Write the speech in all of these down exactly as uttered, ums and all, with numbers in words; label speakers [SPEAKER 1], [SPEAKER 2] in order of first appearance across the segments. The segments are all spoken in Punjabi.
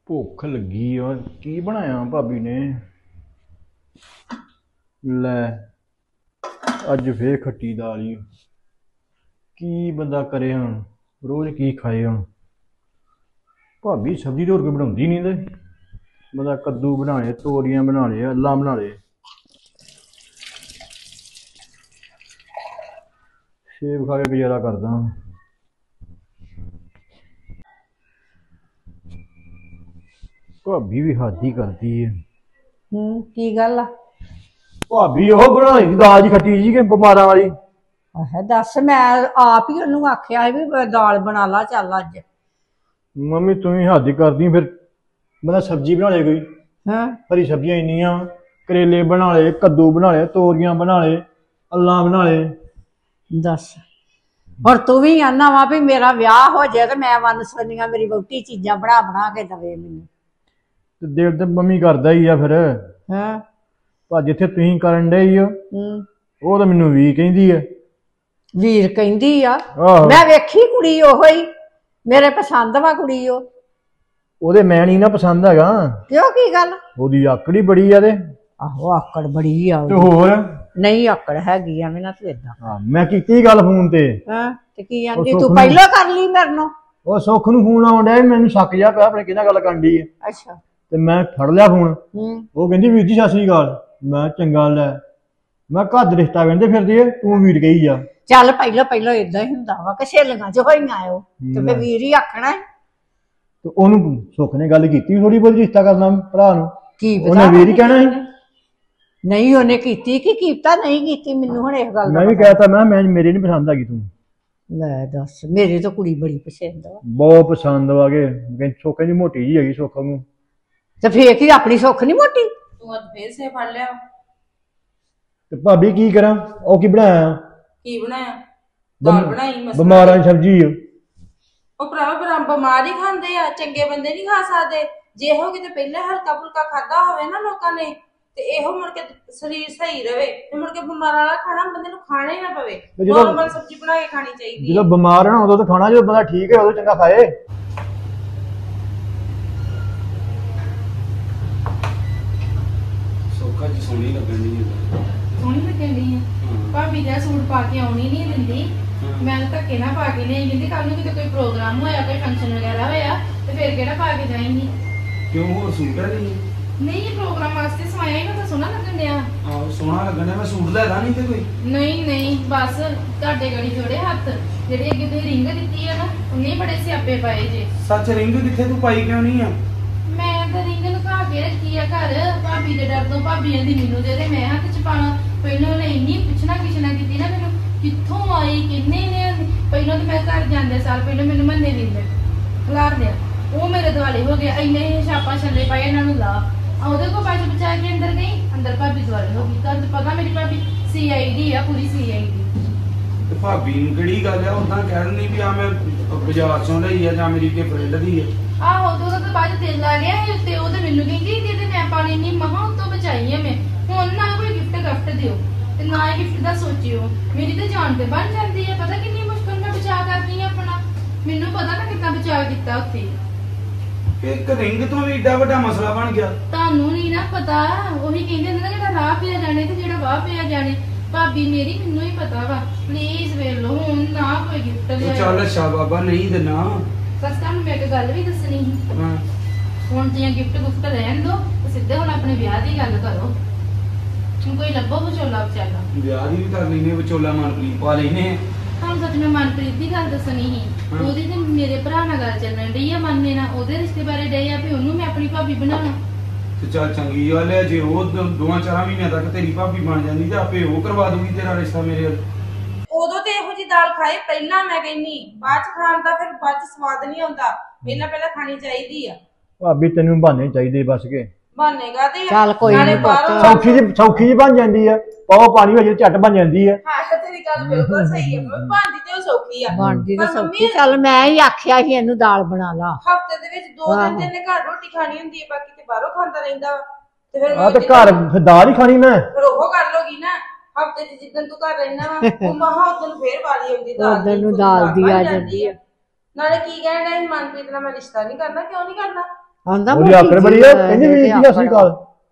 [SPEAKER 1] ਭੁੱਖ ਲੱਗੀ ਆ। ਕੀ ਬਣਾਇਆ ਭਾਬੀ ਨੇ? ਲੈ ਅੱਜ ਫੇਰ ਖੱਟੀ ਦਾਲ ਹੀ। ਕੀ ਬੰਦਾ ਕਰੇ ਹੁਣ, ਰੋਜ਼ ਕੀ ਖਾਏ ਹੁਣ। ਭਾਬੀ ਸਬਜ਼ੀ ਤਾਂ ਹੋਰ ਕੋਈ ਬਣਾਉਂਦੀ ਨਹੀਂ ਤੇ ਬੰਦਾ ਕੱਦੂ ਬਣਾ ਲੇ, ਤੋਰੀਆਂ ਬਣਾ ਲੇ, ਅੱਲਾ ਬਣਾ ਲੇ, ਸੇਬ ਖਾ ਕੇ ਗੁਜ਼ਾਰਾ ਕਰਦਾ। ਭਾਬੀ ਵੀ ਹੱਦ ਹੀ ਕਰਦੀ ਹੈ।
[SPEAKER 2] ਹੂੰ ਕੀ ਗੱਲ ਆ?
[SPEAKER 1] ਭਾਬੀ ਉਹ ਬਣਾਈ ਦਾਲ ਜੀ ਖੱਟੀ ਜੀ ਕਿ ਬਿਮਾਰਾਂ ਵਾਲੀ।
[SPEAKER 2] ਆਹ ਦੱਸ, ਮੈਂ ਆਪ ਹੀ ਉਹਨੂੰ ਆਖਿਆ ਵੀ ਦਾਲ ਬਣਾ ਲਾ ਚੱਲ ਅੱਜ।
[SPEAKER 1] ਮੰਮੀ ਤੂੰ ਵੀ ਹੱਦ ਹੀ ਕਰਦੀ ਫਿਰ। ਬੰਦਾ ਸਬਜ਼ੀ ਬਣਾ ਲੇ ਕੋਈ,
[SPEAKER 2] ਹਾਂ
[SPEAKER 1] ਹਰੀ ਸਬਜ਼ੀਆਂ ਇੰਨੀਆਂ, ਕਰੇਲੇ ਬਣਾ ਲੇ, ਕੱਦੂ ਬਣਾ ਲੇ, ਤੋਰੀਆਂ ਬਣਾ ਲੇ, ਅੱਲਾਂ ਬਣਾ ਲੇ।
[SPEAKER 2] ਦੱਸ ਹੁਣ ਤੂੰ ਵੀ ਆਨਾ ਵਾ ਵੀ ਮੇਰਾ ਵਿਆਹ ਹੋ ਜਾਏ ਤੇ ਮੈਂ ਵੰਨ ਸੁਵੰਨੀਆਂ ਮੇਰੀ ਵਹੁਟੀ ਚੀਜ਼ਾਂ ਬਣਾ ਬਣਾ ਕੇ ਦਵੇ ਮੈਨੂੰ।
[SPEAKER 1] ਤੇ ਦਿਲ ਤੇ ਮੰਮੀ ਕਰਦਾ ਹੀ ਆ ਫਿਰ।
[SPEAKER 2] ਹਾਂ
[SPEAKER 1] ਪਰ ਜਿੱਥੇ ਤੁਸੀਂ ਕਰਨ ਡੇ ਹੀ ਹੋ
[SPEAKER 2] ਹੂੰ
[SPEAKER 1] ਉਹ ਤਾਂ ਮੈਨੂੰ ਵੀ ਕਹਿੰਦੀ ਆ।
[SPEAKER 2] ਵੀਰ ਕਹਿੰਦੀ ਆ,
[SPEAKER 1] ਆਹੋ
[SPEAKER 2] ਮੈਂ ਵੇਖੀ ਕੁੜੀ ਉਹੋ ਹੀ, ਮੇਰੇ ਪਸੰਦ ਵਾ ਕੁੜੀ ਉਹ।
[SPEAKER 1] ਉਹਦੇ ਮੈਂ ਨਹੀਂ ਨਾ ਪਸੰਦ ਹੈਗਾ।
[SPEAKER 2] ਕਿਉਂ ਕੀ ਗੱਲ?
[SPEAKER 1] ਉਹਦੀ ਆਕੜੀ ਬੜੀ ਆ ਤੇ।
[SPEAKER 2] ਆਹੋ ਆਕੜ ਬੜੀ ਆ
[SPEAKER 1] ਤੇ
[SPEAKER 2] ਉਹਦੀ।
[SPEAKER 1] ਹੋਰ
[SPEAKER 2] ਨਹੀਂ ਆਕੜ ਹੈਗੀ ਐਵੇਂ ਨਾ ਤੂੰ ਏਦਾਂ।
[SPEAKER 1] ਹਾਂ ਮੈਂ ਕੀਤੀ ਗੱਲ ਫੋਨ ਤੇ।
[SPEAKER 2] ਹਾਂ ਤੇ ਕੀ ਆਂਦੀ
[SPEAKER 1] ਸੁੱਖ
[SPEAKER 2] ਤੂੰ
[SPEAKER 1] ਨੂੰ-
[SPEAKER 2] ਪਹਿਲਾਂ ਕਰ ਲਈ ਮੇਰੇ ਨਾਲ।
[SPEAKER 1] ਉਹ ਸੁੱਖ ਨੂੰ ਫੋਨ ਆਉਣ ਡਿਆ, ਮੈਨੂੰ ਸ਼ੱਕ ਜਿਹਾ ਪਿਆ ਆਪਣੇ ਕਿਹਨਾਂ ਗੱਲ ਕਰਨ ਡਈ ਆ।
[SPEAKER 2] ਅੱਛਾ
[SPEAKER 1] ਤੇ ਮੈਂ ਫੜ ਲਿਆ ਫੋਨ।
[SPEAKER 2] ਹੂੰ
[SPEAKER 1] ਉਹ ਕਹਿੰਦੀ ਵੀਰ ਜੀ ਸਤਿ ਸ੍ਰੀ ਅਕਾਲ। ਮੈਂ ਚੰਗਾ ਲੈ, ਮੈਂ ਘਰ ਦੇ ਰਿਸ਼ਤਾ ਕਹਿੰਦੇ ਫਿਰਦੀ ਆ, ਤੂੰ ਵੀਰ ਕਹੀ ਜਾ।
[SPEAKER 2] ਚੱਲ ਪਹਿਲਾਂ ਪਹਿਲਾਂ ਏਦਾਂ ਹੀ ਹੁੰਦਾ ਵਾ ਕਿ ਸਹੇਲੀਆਂ ਚ ਹੋਈਆਂ ਆਇਓ ਤੇ ਫਿਰ ਵੀਰ ਹੀ ਆਖਣਾ ਹੈ।
[SPEAKER 1] ਤੇ ਉਹਨੂੰ ਸੁੱਖ ਨੇ ਗੱਲ ਕੀਤੀ ਥੋੜੀ ਬਹੁਤ ਰਿਸ਼ਤਾ ਕਰਨਾ ਭਰਾ ਨੂੰ।
[SPEAKER 2] ਕੀ ਪਤਾ
[SPEAKER 1] ਉਹਨੇ ਵੀਰ ਹੀ ਕਹਿਣਾ ਸੀ।
[SPEAKER 2] ਨਹੀਂ ਉਹਨੇ ਕੀਤੀ ਕਿ ਕੀਤਾ ਨਹੀਂ ਕੀਤੀ, ਮੈਨੂੰ ਹੁਣ ਇਸ ਗੱਲ ਦਾ
[SPEAKER 1] ਮੈਂ ਵੀ
[SPEAKER 2] ਪਤਾ।
[SPEAKER 1] ਕਹਿਤਾ ਮੈਂ ਮੈਂ ਮੇਰੇ ਨਹੀਂ ਪਸੰਦ ਹੈਗੀ ਤੂੰ।
[SPEAKER 2] ਲੈ ਦੱਸ, ਮੇਰੇ ਤਾਂ ਕੁੜੀ ਬੜੀ ਪਸੰਦ ਆ।
[SPEAKER 1] ਬਹੁਤ ਪਸੰਦ ਵਾਗੇ। ਕਹਿੰਦੀ ਸੁੱਖ ਦੀ ਮੋਟੀ ਜੀ ਹੈਗੀ ਸੁੱਖ ਨੂੰ।
[SPEAKER 2] ਤੇ ਫੇਰ ਕੀ ਆਪਣੀ ਸੁੱਖ ਨਹੀਂ ਮੋਟੀ?
[SPEAKER 3] ਤੂੰ ਅੱਜ ਫੇਰ ਸੇ ਫੜ ਲਿਆ।
[SPEAKER 1] ਤੇ ਭਾਬੀ ਕੀ ਕਰਾਂ? ਉਹ ਕੀ ਬਣਾਇਆ?
[SPEAKER 3] ਕੀ ਬਣਾਇਆ? ਦਾਲ ਬਣਾਈ ਮਸਲਾ।
[SPEAKER 1] ਬਿਮਾਰਾਂ ਦੀ ਸਬਜ਼ੀ ਆ।
[SPEAKER 3] ਉਹ ਭਰਾਵਾ ਬਰਾ ਬਿਮਾਰ ਹੀ ਖਾਂਦੇ ਆ, ਚੰਗੇ ਬੰਦੇ ਨਹੀਂ ਖਾ ਸਕਦੇ। ਜੇ ਇਹੋ ਕਿਤੇ ਪਹਿਲੇ ਹਲਕਾ ਫੁਲਕਾ ਖਾਦਾ ਹੋਵੇ ਨਾ ਲੋਕਾਂ ਨੇ ਤੇ ਇਹੋ ਮੁੜ ਕੇ ਸਰੀਰ ਸਹੀ ਰਵੇ ਤੇ ਮੁੜ ਕੇ ਬਿਮਾਰ ਵਾਲਾ ਖਾਣਾ ਬੰਦੇ ਨੂੰ ਖਾਣਾ ਹੀ ਨਾ ਪਵੇ।
[SPEAKER 1] ਜਦੋਂ-
[SPEAKER 3] ਨੋਰਮਲ ਸਬਜ਼ੀ ਬਣਾ ਕੇ ਖਾਣੀ ਚਾਹੀਦੀ ਹੈ।
[SPEAKER 1] ਜਦੋਂ ਬਿਮਾਰ ਹੈ ਨਾ ਉਦੋਂ ਤਾਂ ਖਾਣਾ, ਜਦੋਂ ਬੰਦਾ ਠੀਕ ਹੈ ਉਦੋਂ ਚੰਗਾ ਖਾਏ।
[SPEAKER 4] ਸੋਖਾ ਜੀ ਸੋਹਣੀ ਲੱਗਣ ਦੀ ਹੈ।
[SPEAKER 5] ਸੋਹਣੀ ਲੱਗਣ ਦੀ ਆ। ਭਾਬੀ ਦਾ ਸੂਟ ਪਾ ਕੇ ਆਉਣੀ ਨਹੀਂ ਦਿੰਦੀ। ਮੈਂ ਤਾਂ ਧੱਕੇ ਨਾ ਪਾ ਕੇ ਨਹੀਂ ਕਹਿੰਦੀ ਕੱਲ ਨੂੰ ਕਿਤੇ ਕੋਈ ਪ੍ਰੋਗਰਾਮ ਹੋਇਆ, ਕੋਈ ਫੰਕਸ਼ਨ ਵਗੈਰਾ ਹੋਇਆ ਤੇ ਫਿਰ ਕਿਹੜਾ ਪਾ ਕੇ ਜਾਏਂਗੀ?
[SPEAKER 4] ਕਿਉਂ ਹੋਰ ਸੂਟ ਹੈ ਨਹੀਂ?
[SPEAKER 5] ਨਹੀਂ ਇਹ ਪ੍ਰੋਗਰਾਮ ਵਾਸਤੇ ਸਵਾਇਆ ਹੀ ਨਾ, ਤਾਂ ਸੋਹਣਾ ਲੱਗਣ ਡਿਆ।
[SPEAKER 4] ਆਹ ਸੋਹਣਾ ਲੱਗਣ ਡਿਆ। ਮੈਂ ਸੂਟ ਲੈਦਾ ਨਹੀਂ ਤੇ ਕੋਈ।
[SPEAKER 5] ਨਹੀਂ ਨਹੀਂ ਬਸ ਤੁਹਾਡੇ ਗੜੀ ਜੋੜੇ ਹੱਥ। ਜਿਹੜੀ ਅੱਗੇ ਤੁਸੀਂ ਰਿੰਗ ਦਿੱਤੀ ਆ ਨਾ, ਉਹਨੇ ਬੜੇ ਸਿਆਪੇ ਪਾਏ ਜੇ।
[SPEAKER 4] ਸੱਚ ਰਿੰਗ ਕਿੱਥੇ ਤੂੰ ਪਾਈ ਕਿਉਂ ਨਹੀਂ ਆ?
[SPEAKER 5] ਮੈਂ ਤਾਂ ਰਿੰਗ ਲੁਕਾ ਕੇ ਰੱਖੀ ਆ ਘਰ। ਭਾਬੀ ਦੇ ਡਰ ਤੋਂ ਭਾਬੀ ਆਂਦੀ ਮੈਨੂੰ ਦੇ ਦੇ, ਮੈਂ ਹੱਥ ਚ ਪਾਣਾ। ਪਹਿਲਾਂ ਉਹਨੇ ਇੰਨੀ ਪੁੱਛਣਾ ਕਿਛਣਾ ਕੀਤੀ ਨਾ ਮੈਨੂੰ, ਕਿੱਥੋਂ ਆਈ, ਕਿੰਨੇ ਨੇ। ਪਹਿਲਾਂ ਤਾਂ ਮੈਂ ਘਰ ਜਾਂਦੇ ਸਾਲ ਪਹਿਲਾਂ ਮੈਨੂੰ ਮੰਨੇ ਦਿੰਦੇ ਖਲਾਰ ਦਿਆ, ਉਹ ਮੇਰੇ ਦੁਆਲੇ ਹੋ ਗਿਆ। ਇੰਨੇ ਛਾਪਾ ਛੱਲੇ ਪਾਏ ਇਹਨਾਂ ਨੂੰ ਲਾ। ਉਹਦੇ ਕੋਲ ਬਾਜ ਬਚਾ ਕੇ ਅੰਦਰ ਗਈ, ਅੰਦਰ ਭਾਬੀ ਦੁਆਲੇ ਹੋ ਗਈ। ਤੁਹਾਨੂੰ ਪਤਾ ਮੇਰੀ ਭਾਬੀ ਸੀ ਆਈ ਡੀ ਆ, ਪੂਰੀ ਸੀ ਆਈ ਡੀ।
[SPEAKER 4] ਤੇ ਭਾਬੀ ਨੂੰ ਕਿਹੜੀ ਗੱਲ ਆ? ਉਦਾਂ ਕਹਿ ਦਿੰਦੀ ਵੀ ਆ ਮੈਂ ਬਾਜ਼ਾਰ ਚੋਂ ਲਈ ਆ ਜਾਂ ਮੇਰੀ ਕੇ ਫਰੈਂਡ ਦੀ ਆ।
[SPEAKER 5] ਆਹੋ ਉਹਦਾ ਤਾਂ ਬਾਅਦ ਦਿਲ ਆ ਗਿਆ ਸੀ ਉੱਤੇ। ਉਹ ਤੇ ਮੈਨੂੰ ਕਹਿੰਦੀ ਦੇ ਤੇ ਮੈਂ ਪਾਣੀ ਨਹੀਂ ਮਹਾ ਉੱਤੋਂ ਬਚਾਈ ਆ ਮੈਂ। ਹੁਣ ਨਾ ਕੋਈ ਗਿਫਟ ਗਿਫਟ ਦਿਓ ਤੇ ਨਾ ਹੀ ਗਿਫਟ ਦਾ ਸੋਚਿਓ। ਮੇਰੀ ਤਾਂ ਜਾਨ ਤੇ ਬਣ ਜਾਂਦੀ ਹੈ। ਪਤਾ ਕਿੰਨੀ ਮੁਸ਼ਕਲ ਮੈਂ ਬਚਾ ਕਰਦੀ ਆ ਆਪਣਾ। ਮੈਨੂੰ ਪਤਾ ਨਾ ਕਿੰਨਾ ਬਚਾ ਕੀਤਾ ਉੱਥੇ।
[SPEAKER 4] ਇੱਕ ਰਿੰਗ ਤੋਂ ਵੀ ਏਡਾ ਵੱਡਾ ਮਸਲਾ ਬਣ ਗਿਆ।
[SPEAKER 5] ਤੁਹਾਨੂੰ ਨਹੀਂ ਨਾ ਪਤਾ। ਉਹੀ ਕਹਿੰਦੇ ਹੁੰਦੇ ਨਾ ਜਿਹੜਾ ਰਾਹ ਪਿਆ ਜਾਣੇ ਤੇ ਜਿਹੜਾ ਵਾਹ ਪਿਆ ਜਾਣੇ। ਭਾਬੀ ਮੇਰੀ ਮੈਨੂੰ ਹੀ ਪਤਾ ਵਾ। ਪਲੀਜ਼ ਵੇਖ ਲਓ ਹੁਣ ਨਾ ਕੋਈ ਗਿਫਟ
[SPEAKER 4] ਉਹ
[SPEAKER 5] ਲਿਆ।
[SPEAKER 4] ਚੱਲ ਅੱਛਾ ਬਾਬਾ ਨਹੀਂ ਦੇਣਾ।
[SPEAKER 5] ਸੱਚ ਤੁਹਾਨੂੰ ਮੈਂ ਇੱਕ ਗੱਲ ਵੀ ਦੱਸਣੀ ਸੀ।
[SPEAKER 4] ਹਾਂ
[SPEAKER 5] ਹੁਣ ਜੇ ਗਿਫਟ ਗੁਫਟ ਰਹਿਣ ਦੋ ਤੇ ਸਿੱਧੇ ਹੁਣ ਆਪਣੇ ਵਿਆਹ ਦੀ ਗੱਲ ਕਰੋ। ਹੁਣ ਕੋਈ ਲੱਭੋ ਵਿਚੋਲਾ ਵਿਚਾਲਾ।
[SPEAKER 4] ਵਿਆਹ ਦੀ ਵੀ ਕਰ ਲੈਨੇ, ਵਿਚੋਲਾ ਮਨਪ੍ਰੀਤ ਪਾ ਲੈਨੇ।
[SPEAKER 5] ਤੁਹਾਨੂੰ ਸੱਚ ਮੈਂ ਮਨਪ੍ਰੀਤ ਦੀ ਗੱਲ ਦੱਸਣੀ ਸੀ। ਉਹਦੀ ਤੇ ਮੇਰੇ ਭਰਾ ਨਾਲ ਗੱਲ ਚੱਲਣ ਡਈ ਆ, ਮੰਨੇ ਨਾਲ। ਉਹਦੇ ਰਿਸ਼ਤੇ ਬਾਰੇ ਡਏ ਆ ਵੀ ਉਹਨੂੰ ਮੈਂ ਆਪਣੀ ਭਾਬੀ ਬਣਾਉਣਾ।
[SPEAKER 4] ਤੇ ਚੱਲ ਚੰਗੀ ਗੱਲ ਹੈ। ਜੇ ਉਹ ਦੋ- ਦੋਵਾਂ ਚਾਰਾਂ ਮਹੀਨਿਆਂ ਤੱਕ ਤੇਰੀ ਭਾਬੀ ਬਣ ਜਾਂਦੀ ਤੇ ਆਪੇ ਉਹ ਕਰਵਾ ਦੂਗੀ ਤੇਰਾ ਰਿਸ਼ਤਾ ਮੇਰੇ ਨਾਲ।
[SPEAKER 3] ਉਦੋਂ ਤੇ ਇਹੋ ਜੀ ਦਾਲ ਖਾਏ ਪਹਿਲਾਂ, ਮੈਂ ਕਹਿੰਨੀ ਬਾਅਦ ਚ ਖਾਣ ਦਾ ਫਿਰ ਬਾਅਦ ਚ ਸਵਾਦ ਨਹੀਂ ਆਉਂਦਾ। ਪਹਿਲਾਂ ਪਹਿਲਾਂ ਖਾਣੀ ਚਾਹੀਦੀ ਆ।
[SPEAKER 1] ਭਾਬੀ ਤੈਨੂੰ ਬਹਾਨੇ ਚਾਹੀਦੇ ਬਸ ਕੇ।
[SPEAKER 3] ਬਣੇਗਾ ਤੇ
[SPEAKER 2] ਚੱਲ ਕੋਈ
[SPEAKER 3] ਨਾਲੇ
[SPEAKER 2] ਨੀ
[SPEAKER 3] ਬਾਹਰੋਂ-
[SPEAKER 2] ਪੁੱਤ।
[SPEAKER 1] ਸੌਖੀ ਜੀ ਸੌਖੀ ਜੀ ਬਣ ਜਾਂਦੀ ਆ। ਪਾਓ ਪਾਣੀ ਵਿੱਚ ਝੱਟ ਬਣ ਜਾਂਦੀ ਆ।
[SPEAKER 3] ਹਾਂ ਤੇਰੀ ਗੱਲ ਬਿਲਕੁਲ ਸਹੀ ਹੈ। ਭਾਂਦੀ ਤੇ ਉਹ ਸੌਖੀ ਆ।
[SPEAKER 2] ਬਣਦੀ ਤਾਂ
[SPEAKER 3] ਪਰ ਮੰਮੀ
[SPEAKER 2] ਸੌਖੀ। ਚੱਲ ਮੈਂ ਹੀ ਆਖਿਆ ਸੀ ਇਹਨੂੰ ਦਾਲ ਬਣਾ ਲਾ।
[SPEAKER 3] ਹਫਤੇ ਦੇ ਵਿੱਚ ਦੋ
[SPEAKER 2] ਆਹੋ।
[SPEAKER 3] ਦਿਨ ਤੇ ਇਹਨੇ ਘਰ ਰੋਟੀ ਖਾਣੀ ਹੁੰਦੀ ਹੈ, ਬਾਕੀ ਤੇ ਬਾਹਰੋਂ ਖਾਂਦਾ ਰਹਿੰਦਾ ਵਾ। ਤੇ ਫਿਰ
[SPEAKER 1] ਆ ਤੇ ਘਰ ਫਿਰ ਦਾਲ ਹੀ ਖਾਣੀ ਮੈਂ।
[SPEAKER 3] ਫਿਰ ਉਹ ਕਰ ਲੋਗੀ ਨਾ। ਹਫਤੇ ਚ ਜਿੱਦਣ ਤੂੰ ਘਰ ਰਹਿਣਾ ਵਾ ਉਹ ਮਹਾ ਉਦੋਂ ਫੇਰ ਵਾਰੀ ਆਉਂਦੀ ਦਾਲ
[SPEAKER 2] ਉਦਣ ਨੂੰ
[SPEAKER 3] ਦੀ,
[SPEAKER 2] ਦਾਲ ਦੀ
[SPEAKER 3] ਬਣ
[SPEAKER 2] ਆ ਜਾਂਦੀ ਆ।
[SPEAKER 3] ਨਾਲੇ ਕੀ ਕਹਿਣ ਡਿਆ ਸੀ ਮਨਪ੍ਰੀਤ ਨਾਲ ਮੈਂ ਰਿਸ਼ਤਾ ਨਹੀਂ ਕਰਨਾ। ਕਿਉਂ ਨਹੀਂ ਕਰਨਾ?
[SPEAKER 2] ਆਂਦਾ
[SPEAKER 1] ਉਹਦੀ ਆਕੜ ਬੜੀ ਆ, ਕਹਿੰਦੀ ਵੀ ਸਤਿ ਸ਼੍ਰੀ ਅਕਾਲ।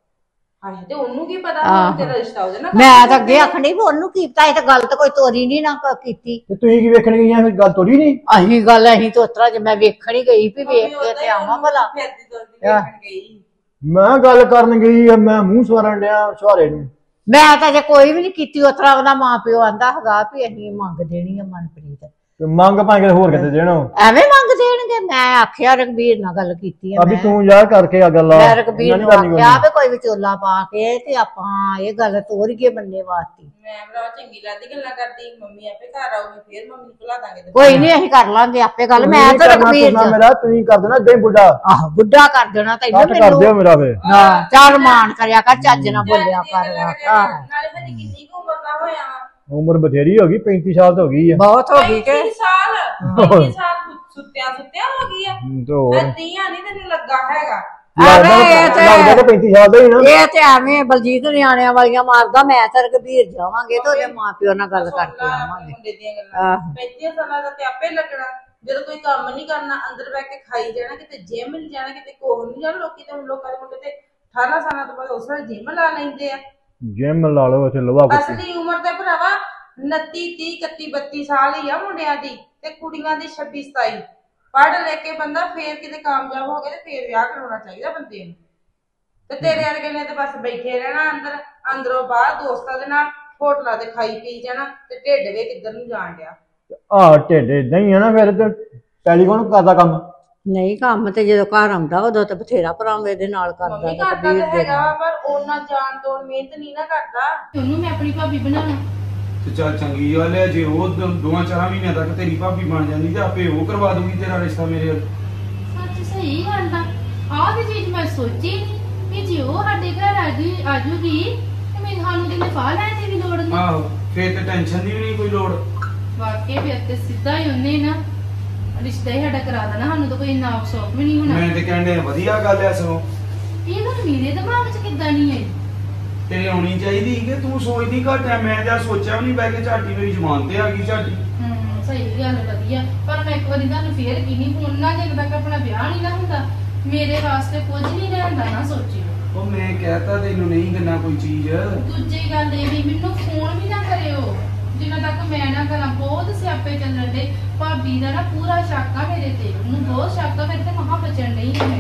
[SPEAKER 3] ਆਹ ਤੇ ਉਹਨੂੰ ਕੀ ਪਤਾ
[SPEAKER 2] ਆਹੋ।
[SPEAKER 3] ਤੇਰਾ ਰਿਸ਼ਤਾ ਉਹਦੇ ਨਾਲ
[SPEAKER 2] ਮੈਂ ਤਾਂ ਅੱਗੇ ਆਖਣੀ ਵੀ ਉਹਨੂੰ ਕੀ ਪਤਾ, ਇਹ ਤਾਂ ਗੱਲ ਤਾਂ ਕੋਈ ਤੋਰੀ ਨਹੀਂ ਨਾ ਕ- ਕੀਤੀ।
[SPEAKER 1] ਤੇ ਤੁਸੀਂ ਕੀ ਵੇਖਣ ਗਈਆਂ ਫਿਰ ਗੱਲ ਤੋਰੀ ਨਹੀਂ?
[SPEAKER 2] ਅਹੀਂ ਗੱਲ ਅਸੀਂ ਤਾਂ ਉਤਰਾ ਜੇ ਮੈਂ ਵੇਖਣ ਹੀ ਗਈ ਵੀ ਵੇਖ ਕੇ ਤੇ ਆਵਾਂ ਭਲਾ।
[SPEAKER 3] ਫਿਰਦੀ ਤੁਰਦੀ ਵੇਖਣ ਗਈ।
[SPEAKER 1] ਮੈਂ ਗੱਲ ਕਰਨ ਗਈ ਆ, ਮੈਂ ਮੂੰਹ ਸਵਾਰਨ ਡਿਆ ਸਹਾਰੇ ਨੂੰ।
[SPEAKER 2] ਮੈਂ ਤਾਂ ਜੇ ਕੋਈ ਵੀ ਨਹੀਂ ਕੀਤੀ ਉਤਰਾ, ਉਹਦਾ ਮਾਂ ਪਿਓ ਆਂਦਾ ਹੈਗਾ ਵੀ ਅਸੀਂ ਮੰਗ ਦੇਣੀ ਆ ਮਨਪ੍ਰੀਤ।
[SPEAKER 1] ਤੇ ਮੰਗ ਭਾਵੇਂ ਕਿਤੇ ਹੋਰ ਕਿਤੇ ਦੇਣਾ।
[SPEAKER 2] ਐਵੇਂ ਮੰਗ ਦੇਣਗੇ? ਮੈਂ ਆਖਿਆ ਰਘਬੀਰ ਨਾਲ ਗੱਲ ਕੀਤੀ ਆ
[SPEAKER 1] ਅਭੀ
[SPEAKER 2] ਮੈਂ
[SPEAKER 1] ਤੂੰ ਯਾਰ ਕਰਕੇ ਆ ਗੱਲ।
[SPEAKER 2] ਮੈਂ ਰਘਬੀਰ ਨੂੰ ਆਖਿਆ ਵੀ ਕੋਈ ਵਿਚੋਲਾ ਪਾ ਕੇ ਤੇ ਆਪਾਂ ਇਹ ਗੱਲ ਤੋਰੀਏ ਬੰਨੇ ਵਾਸਤੇ।
[SPEAKER 3] ਮੈਂ ਭਰਾ ਚੰਗੀ ਲੱਗਦੀ ਗੱਲਾਂ ਕਰਦੀ, ਮੰਮੀ ਆਪੇ ਘਰ ਆਊਗੀ ਫੇਰ ਮੰਮੀ ਨੂੰ ਭੁਲਾ ਦਾਂਗੇ ਤੇ
[SPEAKER 2] ਕੋਈ ਨਹੀਂ ਅਸੀਂ ਕਰ ਲਾਂਗੇ ਆਪੇ ਗੱਲ। ਮੈਂ ਤਾਂ ਰਘਬੀਰ
[SPEAKER 1] ਨਾ ਮੇਰਾ ਤੁਸੀਂ ਕਰ ਦੇਣਾ ਦੇ ਬੁੱਢਾ
[SPEAKER 2] ਆਹ ਬੁੱਢਾ ਕਰ ਦੇਣਾ ਤੈਨੂੰ
[SPEAKER 1] ਕੱਟ ਕਰ ਦਿਓ ਮੇਰਾ ਵੇ।
[SPEAKER 2] ਹਾਂ ਚਾਰ ਮਾਨ ਕਰਿਆ ਕਰ, ਚੱਜ ਨਾਲ ਬੋਲਿਆ ਕਰ। ਆਹ
[SPEAKER 3] ਨਾਲੇ ਹਜੇ ਕਿੰਨੀ ਕੁ ਉਮਰ ਦਾ ਹੋਇਆ ਵਾ?
[SPEAKER 1] ਉਮਰ ਬਥੇਰੀ ਹੋ ਗਈ, ਪੈਂਤੀ ਸਾਲ ਤਾਂ ਹੋ ਗਈ ਆ।
[SPEAKER 2] ਬਹੁਤ ਹੋ ਗਈ ਕਿ
[SPEAKER 3] ਪੈਂਤੀ ਸਾਲ ਪੈਂਤੀ ਸਾਲ ਸੁੱਤਿਆਂ ਸੁੱਤਿਆਂ ਹੋ ਗਈ ਆ।
[SPEAKER 1] ਤੇ ਹੋਰ
[SPEAKER 3] ਤੀਆਂ ਨਹੀਂ ਤੈਨੂੰ ਲੱਗਾ ਹੈਗਾ।
[SPEAKER 1] ਲੱਗਦਾ
[SPEAKER 2] ਇਹ ਤੇ-
[SPEAKER 1] ਲੱਗਦਾ ਕਿ ਪੈਂਤੀ ਸਾਲ ਦਾ ਹੀ ਨਾ।
[SPEAKER 2] ਇਹ ਤੇ ਐਵੇਂ ਬਲਜੀਤ ਨਿਆਣਿਆਂ ਵਾਲੀਆਂ ਮਾਰਦਾ। ਮੈਂ ਤਾਂ ਰਘਬੀਰ ਜਾਵਾਂਗੇ ਤੇ ਉਹਦੇ ਮਾਂ ਪਿਓ ਨਾਲ ਗੱਲ ਕਰਕੇ ਆਵਾਂਗੇ।
[SPEAKER 3] ਮੁੰਡੇ ਦੀਆਂ ਗੱਲਾਂ
[SPEAKER 2] ਆਹ
[SPEAKER 3] ਪੈਂਤੀ ਸਾਲਾਂ ਦਾ ਤੇ ਆਪੇ ਲੱਗਣਾ। ਜਦੋਂ ਕੋਈ ਕੰਮ ਨਹੀਂ ਕਰਨਾ, ਅੰਦਰ ਬੈ ਕੇ ਖਾਈ ਜਾਣਾ, ਕਿਤੇ ਜਿਮ ਨਹੀਂ ਜਾਣਾ, ਕਿਤੇ ਕੋਹ ਨਹੀਂ ਜਾਣਾ। ਲੋਕੀ ਤੇ ਹੁਣ ਲੋਕਾਂ ਦੇ ਮੁੰਡੇ ਤੇ ਅਠਾਰਾਂ ਸਾਲਾਂ ਤੋਂ ਬਾਅਦ ਉਸ ਵੇਲੇ ਜਿਮ ਲਾ ਲੈਂਦੇ ਆ।
[SPEAKER 1] ਜਿਮ ਲਾ ਲਓ ਇੱਥੇ ਲੋਹਾ ਕੁੱਤੀ।
[SPEAKER 3] ਅਸਲੀ ਉਮਰ ਤੇ ਭਰਾਵਾ ਉਨੱਤੀ ਤੀਹ ਇਕੱਤੀ ਬੱਤੀ ਸਾਲ ਹੀ ਆ ਮੁੰਡਿਆਂ ਦੀ, ਤੇ ਕੁੜੀਆਂ ਦੀ ਛੱਬੀ ਸਤਾਈ। ਪੜ੍ਹ ਲੈ ਕੇ ਬੰਦਾ ਫੇਰ ਕਿਤੇ ਕਾਮਯਾਬ ਹੋ ਗਿਆ ਤੇ ਫੇਰ ਵਿਆਹ ਕਰਾਉਣਾ ਚਾਹੀਦਾ ਬੰਦੇ ਨੂੰ। ਤੇ ਤੇਰੇ ਵਰਗੇ ਨੇ ਤੇ ਬਸ ਬੈਠੇ ਰਹਿਣਾ ਅੰਦਰ, ਅੰਦਰੋਂ ਬਾਹਰ ਦੋਸਤਾਂ ਦੇ ਨਾਲ ਹੋਟਲਾਂ ਤੇ ਖਾਈ ਪੀ ਜਾਣਾ, ਤੇ ਢਿੱਡ ਵੇ ਕਿੱਧਰ ਨੂੰ ਜਾਣ ਡਿਆ।
[SPEAKER 1] ਆਹ ਢਿੱਡ ਏਦਾਂ ਹੀ ਆ ਨਾ ਫਿਰ। ਤੇ ਟੈਲੀਫੋਨ ਕਰਦਾ ਕੰਮ।
[SPEAKER 2] ਨਹੀਂ ਕੰਮ ਤੇ ਜਦੋਂ ਘਰ ਆਉਂਦਾ ਉਦੋਂ ਤੇ ਬਥੇਰਾ ਭਰਾਵੇਂ ਦੇ ਨਾਲ ਕਰਦਾ
[SPEAKER 3] ਮੰਮੀ
[SPEAKER 2] ਤੇ
[SPEAKER 3] ਕਰਦਾ
[SPEAKER 2] ਕਬੀਰ
[SPEAKER 3] ਤੇ
[SPEAKER 2] ਦੇ
[SPEAKER 3] ਹੈਗਾ
[SPEAKER 2] ਨਾਲ।
[SPEAKER 3] ਵਾ, ਪਰ ਉਹਨਾਂ ਜਾਣ ਤੋੜ ਮਿਹਨਤ ਨਹੀਂ ਨਾ ਕਰਦਾ।
[SPEAKER 5] ਉਹਨੂੰ ਮੈਂ ਆਪਣੀ ਭਾਬੀ ਬਣਾਉਣਾ।
[SPEAKER 4] ਤੇ ਚੱਲ ਚੰਗੀ ਗੱਲ ਹੈ, ਜੇ ਉਹ ਦ- ਦੋਵਾਂ ਚਾਰਾਂ ਮਹੀਨਿਆਂ ਤੱਕ ਤੇਰੀ ਭਾਬੀ ਬਣ ਜਾਂਦੀ ਤੇ ਆਪੇ ਉਹ ਕਰਵਾ ਦੂਗੀ ਤੇਰਾ ਰਿਸ਼ਤਾ ਮੇਰੇ ਨਾਲ।
[SPEAKER 5] ਸੱਚ ਸਹੀ ਗੱਲ ਆ। ਆਹ ਤੇ ਚੀਜ਼ ਮੈਂ ਸੋਚੀ ਨਹੀਂ ਕਿ ਜੇ ਉਹ ਸਾਡੇ ਘਰ ਆ ਗਈ ਆ ਜੂਗੀ ਤੇ ਮੈਨੂੰ ਸਾਨੂੰ ਕਿਤੇ ਫਾਹ ਲੈਣ ਦੀ ਵੀ ਲੋੜ ਨਹੀਂ।
[SPEAKER 4] ਆਹੋ ਫੇਰ ਤੇ ਟੈਨਸ਼ਨ ਦੀ ਵੀ ਨਹੀਂ ਕੋਈ ਲੋੜ।
[SPEAKER 5] ਵਾਕਈ ਫਿਰ ਤੇ ਸਿੱਧਾ ਹੀ ਉਹਨੇ ਨਾ ਰਿਸ਼ਤਾ ਹੀ ਸਾਡਾ ਕਰਾ ਦੇਣਾ, ਸਾਨੂੰ ਤਾਂ ਕੋਈ ਨਾਪ ਸੌਕ ਵੀ ਨਹੀਂ ਹੋਣਾ।
[SPEAKER 4] ਮੈਂ ਤੇ ਕਹਿੰਦੇ ਵਧੀਆ ਗੱਲ ਐ। ਸਗੋਂ
[SPEAKER 5] ਇਹ ਗੱਲ ਮੇਰੇ ਦਿਮਾਗ 'ਚ ਕਿੱਦਾਂ ਨਹੀਂ ਆਈ?
[SPEAKER 4] ਤੇਰੇ ਆਉਣੀ ਚਾਹੀਦੀ ਕਿ ਤੂੰ ਸੋਚਦੀ ਘੱਟ ਐ। ਮੈਂ ਜਾਂ ਸੋਚਿਆ ਵੀ ਨਹੀਂ, ਬਹਿ ਕੇ ਝਾਟੀ ਮੇਰੀ ਜ਼ੁਬਾਨ ਤੇ ਆ ਗਈ ਝਾਟੀ।
[SPEAKER 5] ਹੂੰ ਸਹੀ ਗੱਲ ਵਧੀਆ। ਪਰ ਮੈਂ ਇੱਕ ਵਾਰੀ ਤੁਹਾਨੂੰ ਫੇਰ ਕੀ ਨਹੀਂ ਫੋਨ ਜਦੋਂ ਤੱਕ ਆਪਣਾ ਵਿਆਹ ਨਹੀਂ ਨਾ ਹੁੰਦਾ ਮੇਰੇ ਵਾਸਤੇ ਕੁਝ ਨਹੀਂ ਰਹਿੰਦਾ ਨਾ ਸੋਚਿਓ।
[SPEAKER 4] ਉਹ ਮੈਂ ਕਹਿਤਾ ਤੈਨੂੰ ਨਹੀਂ ਦੇਣਾ ਕੋਈ ਚੀਜ਼।
[SPEAKER 5] ਦੂਜੀ ਗੱਲ ਇਹ ਵੀ ਮੈਨੂੰ ਫੋਨ ਵੀ ਨਾ ਕਰਿਓ ਜਿੰਨਾ ਤੱਕ ਮੈਂ ਨਾ ਕਰਾਂ। ਬਹੁਤ ਸਿਆਪੇ ਚੱਲਣ ਦੇ। ਭਾਬੀ ਦਾ ਨਾ ਪੂਰਾ ਸ਼ੱਕ ਆ ਮੇਰੇ ਤੇ, ਉਹਨੂੰ ਬਹੁਤ ਸ਼ੱਕ ਆ ਮੇਰੇ ਤੇ। ਮਹਾ ਬਚਣ ਨਹੀਂ ਹੈ।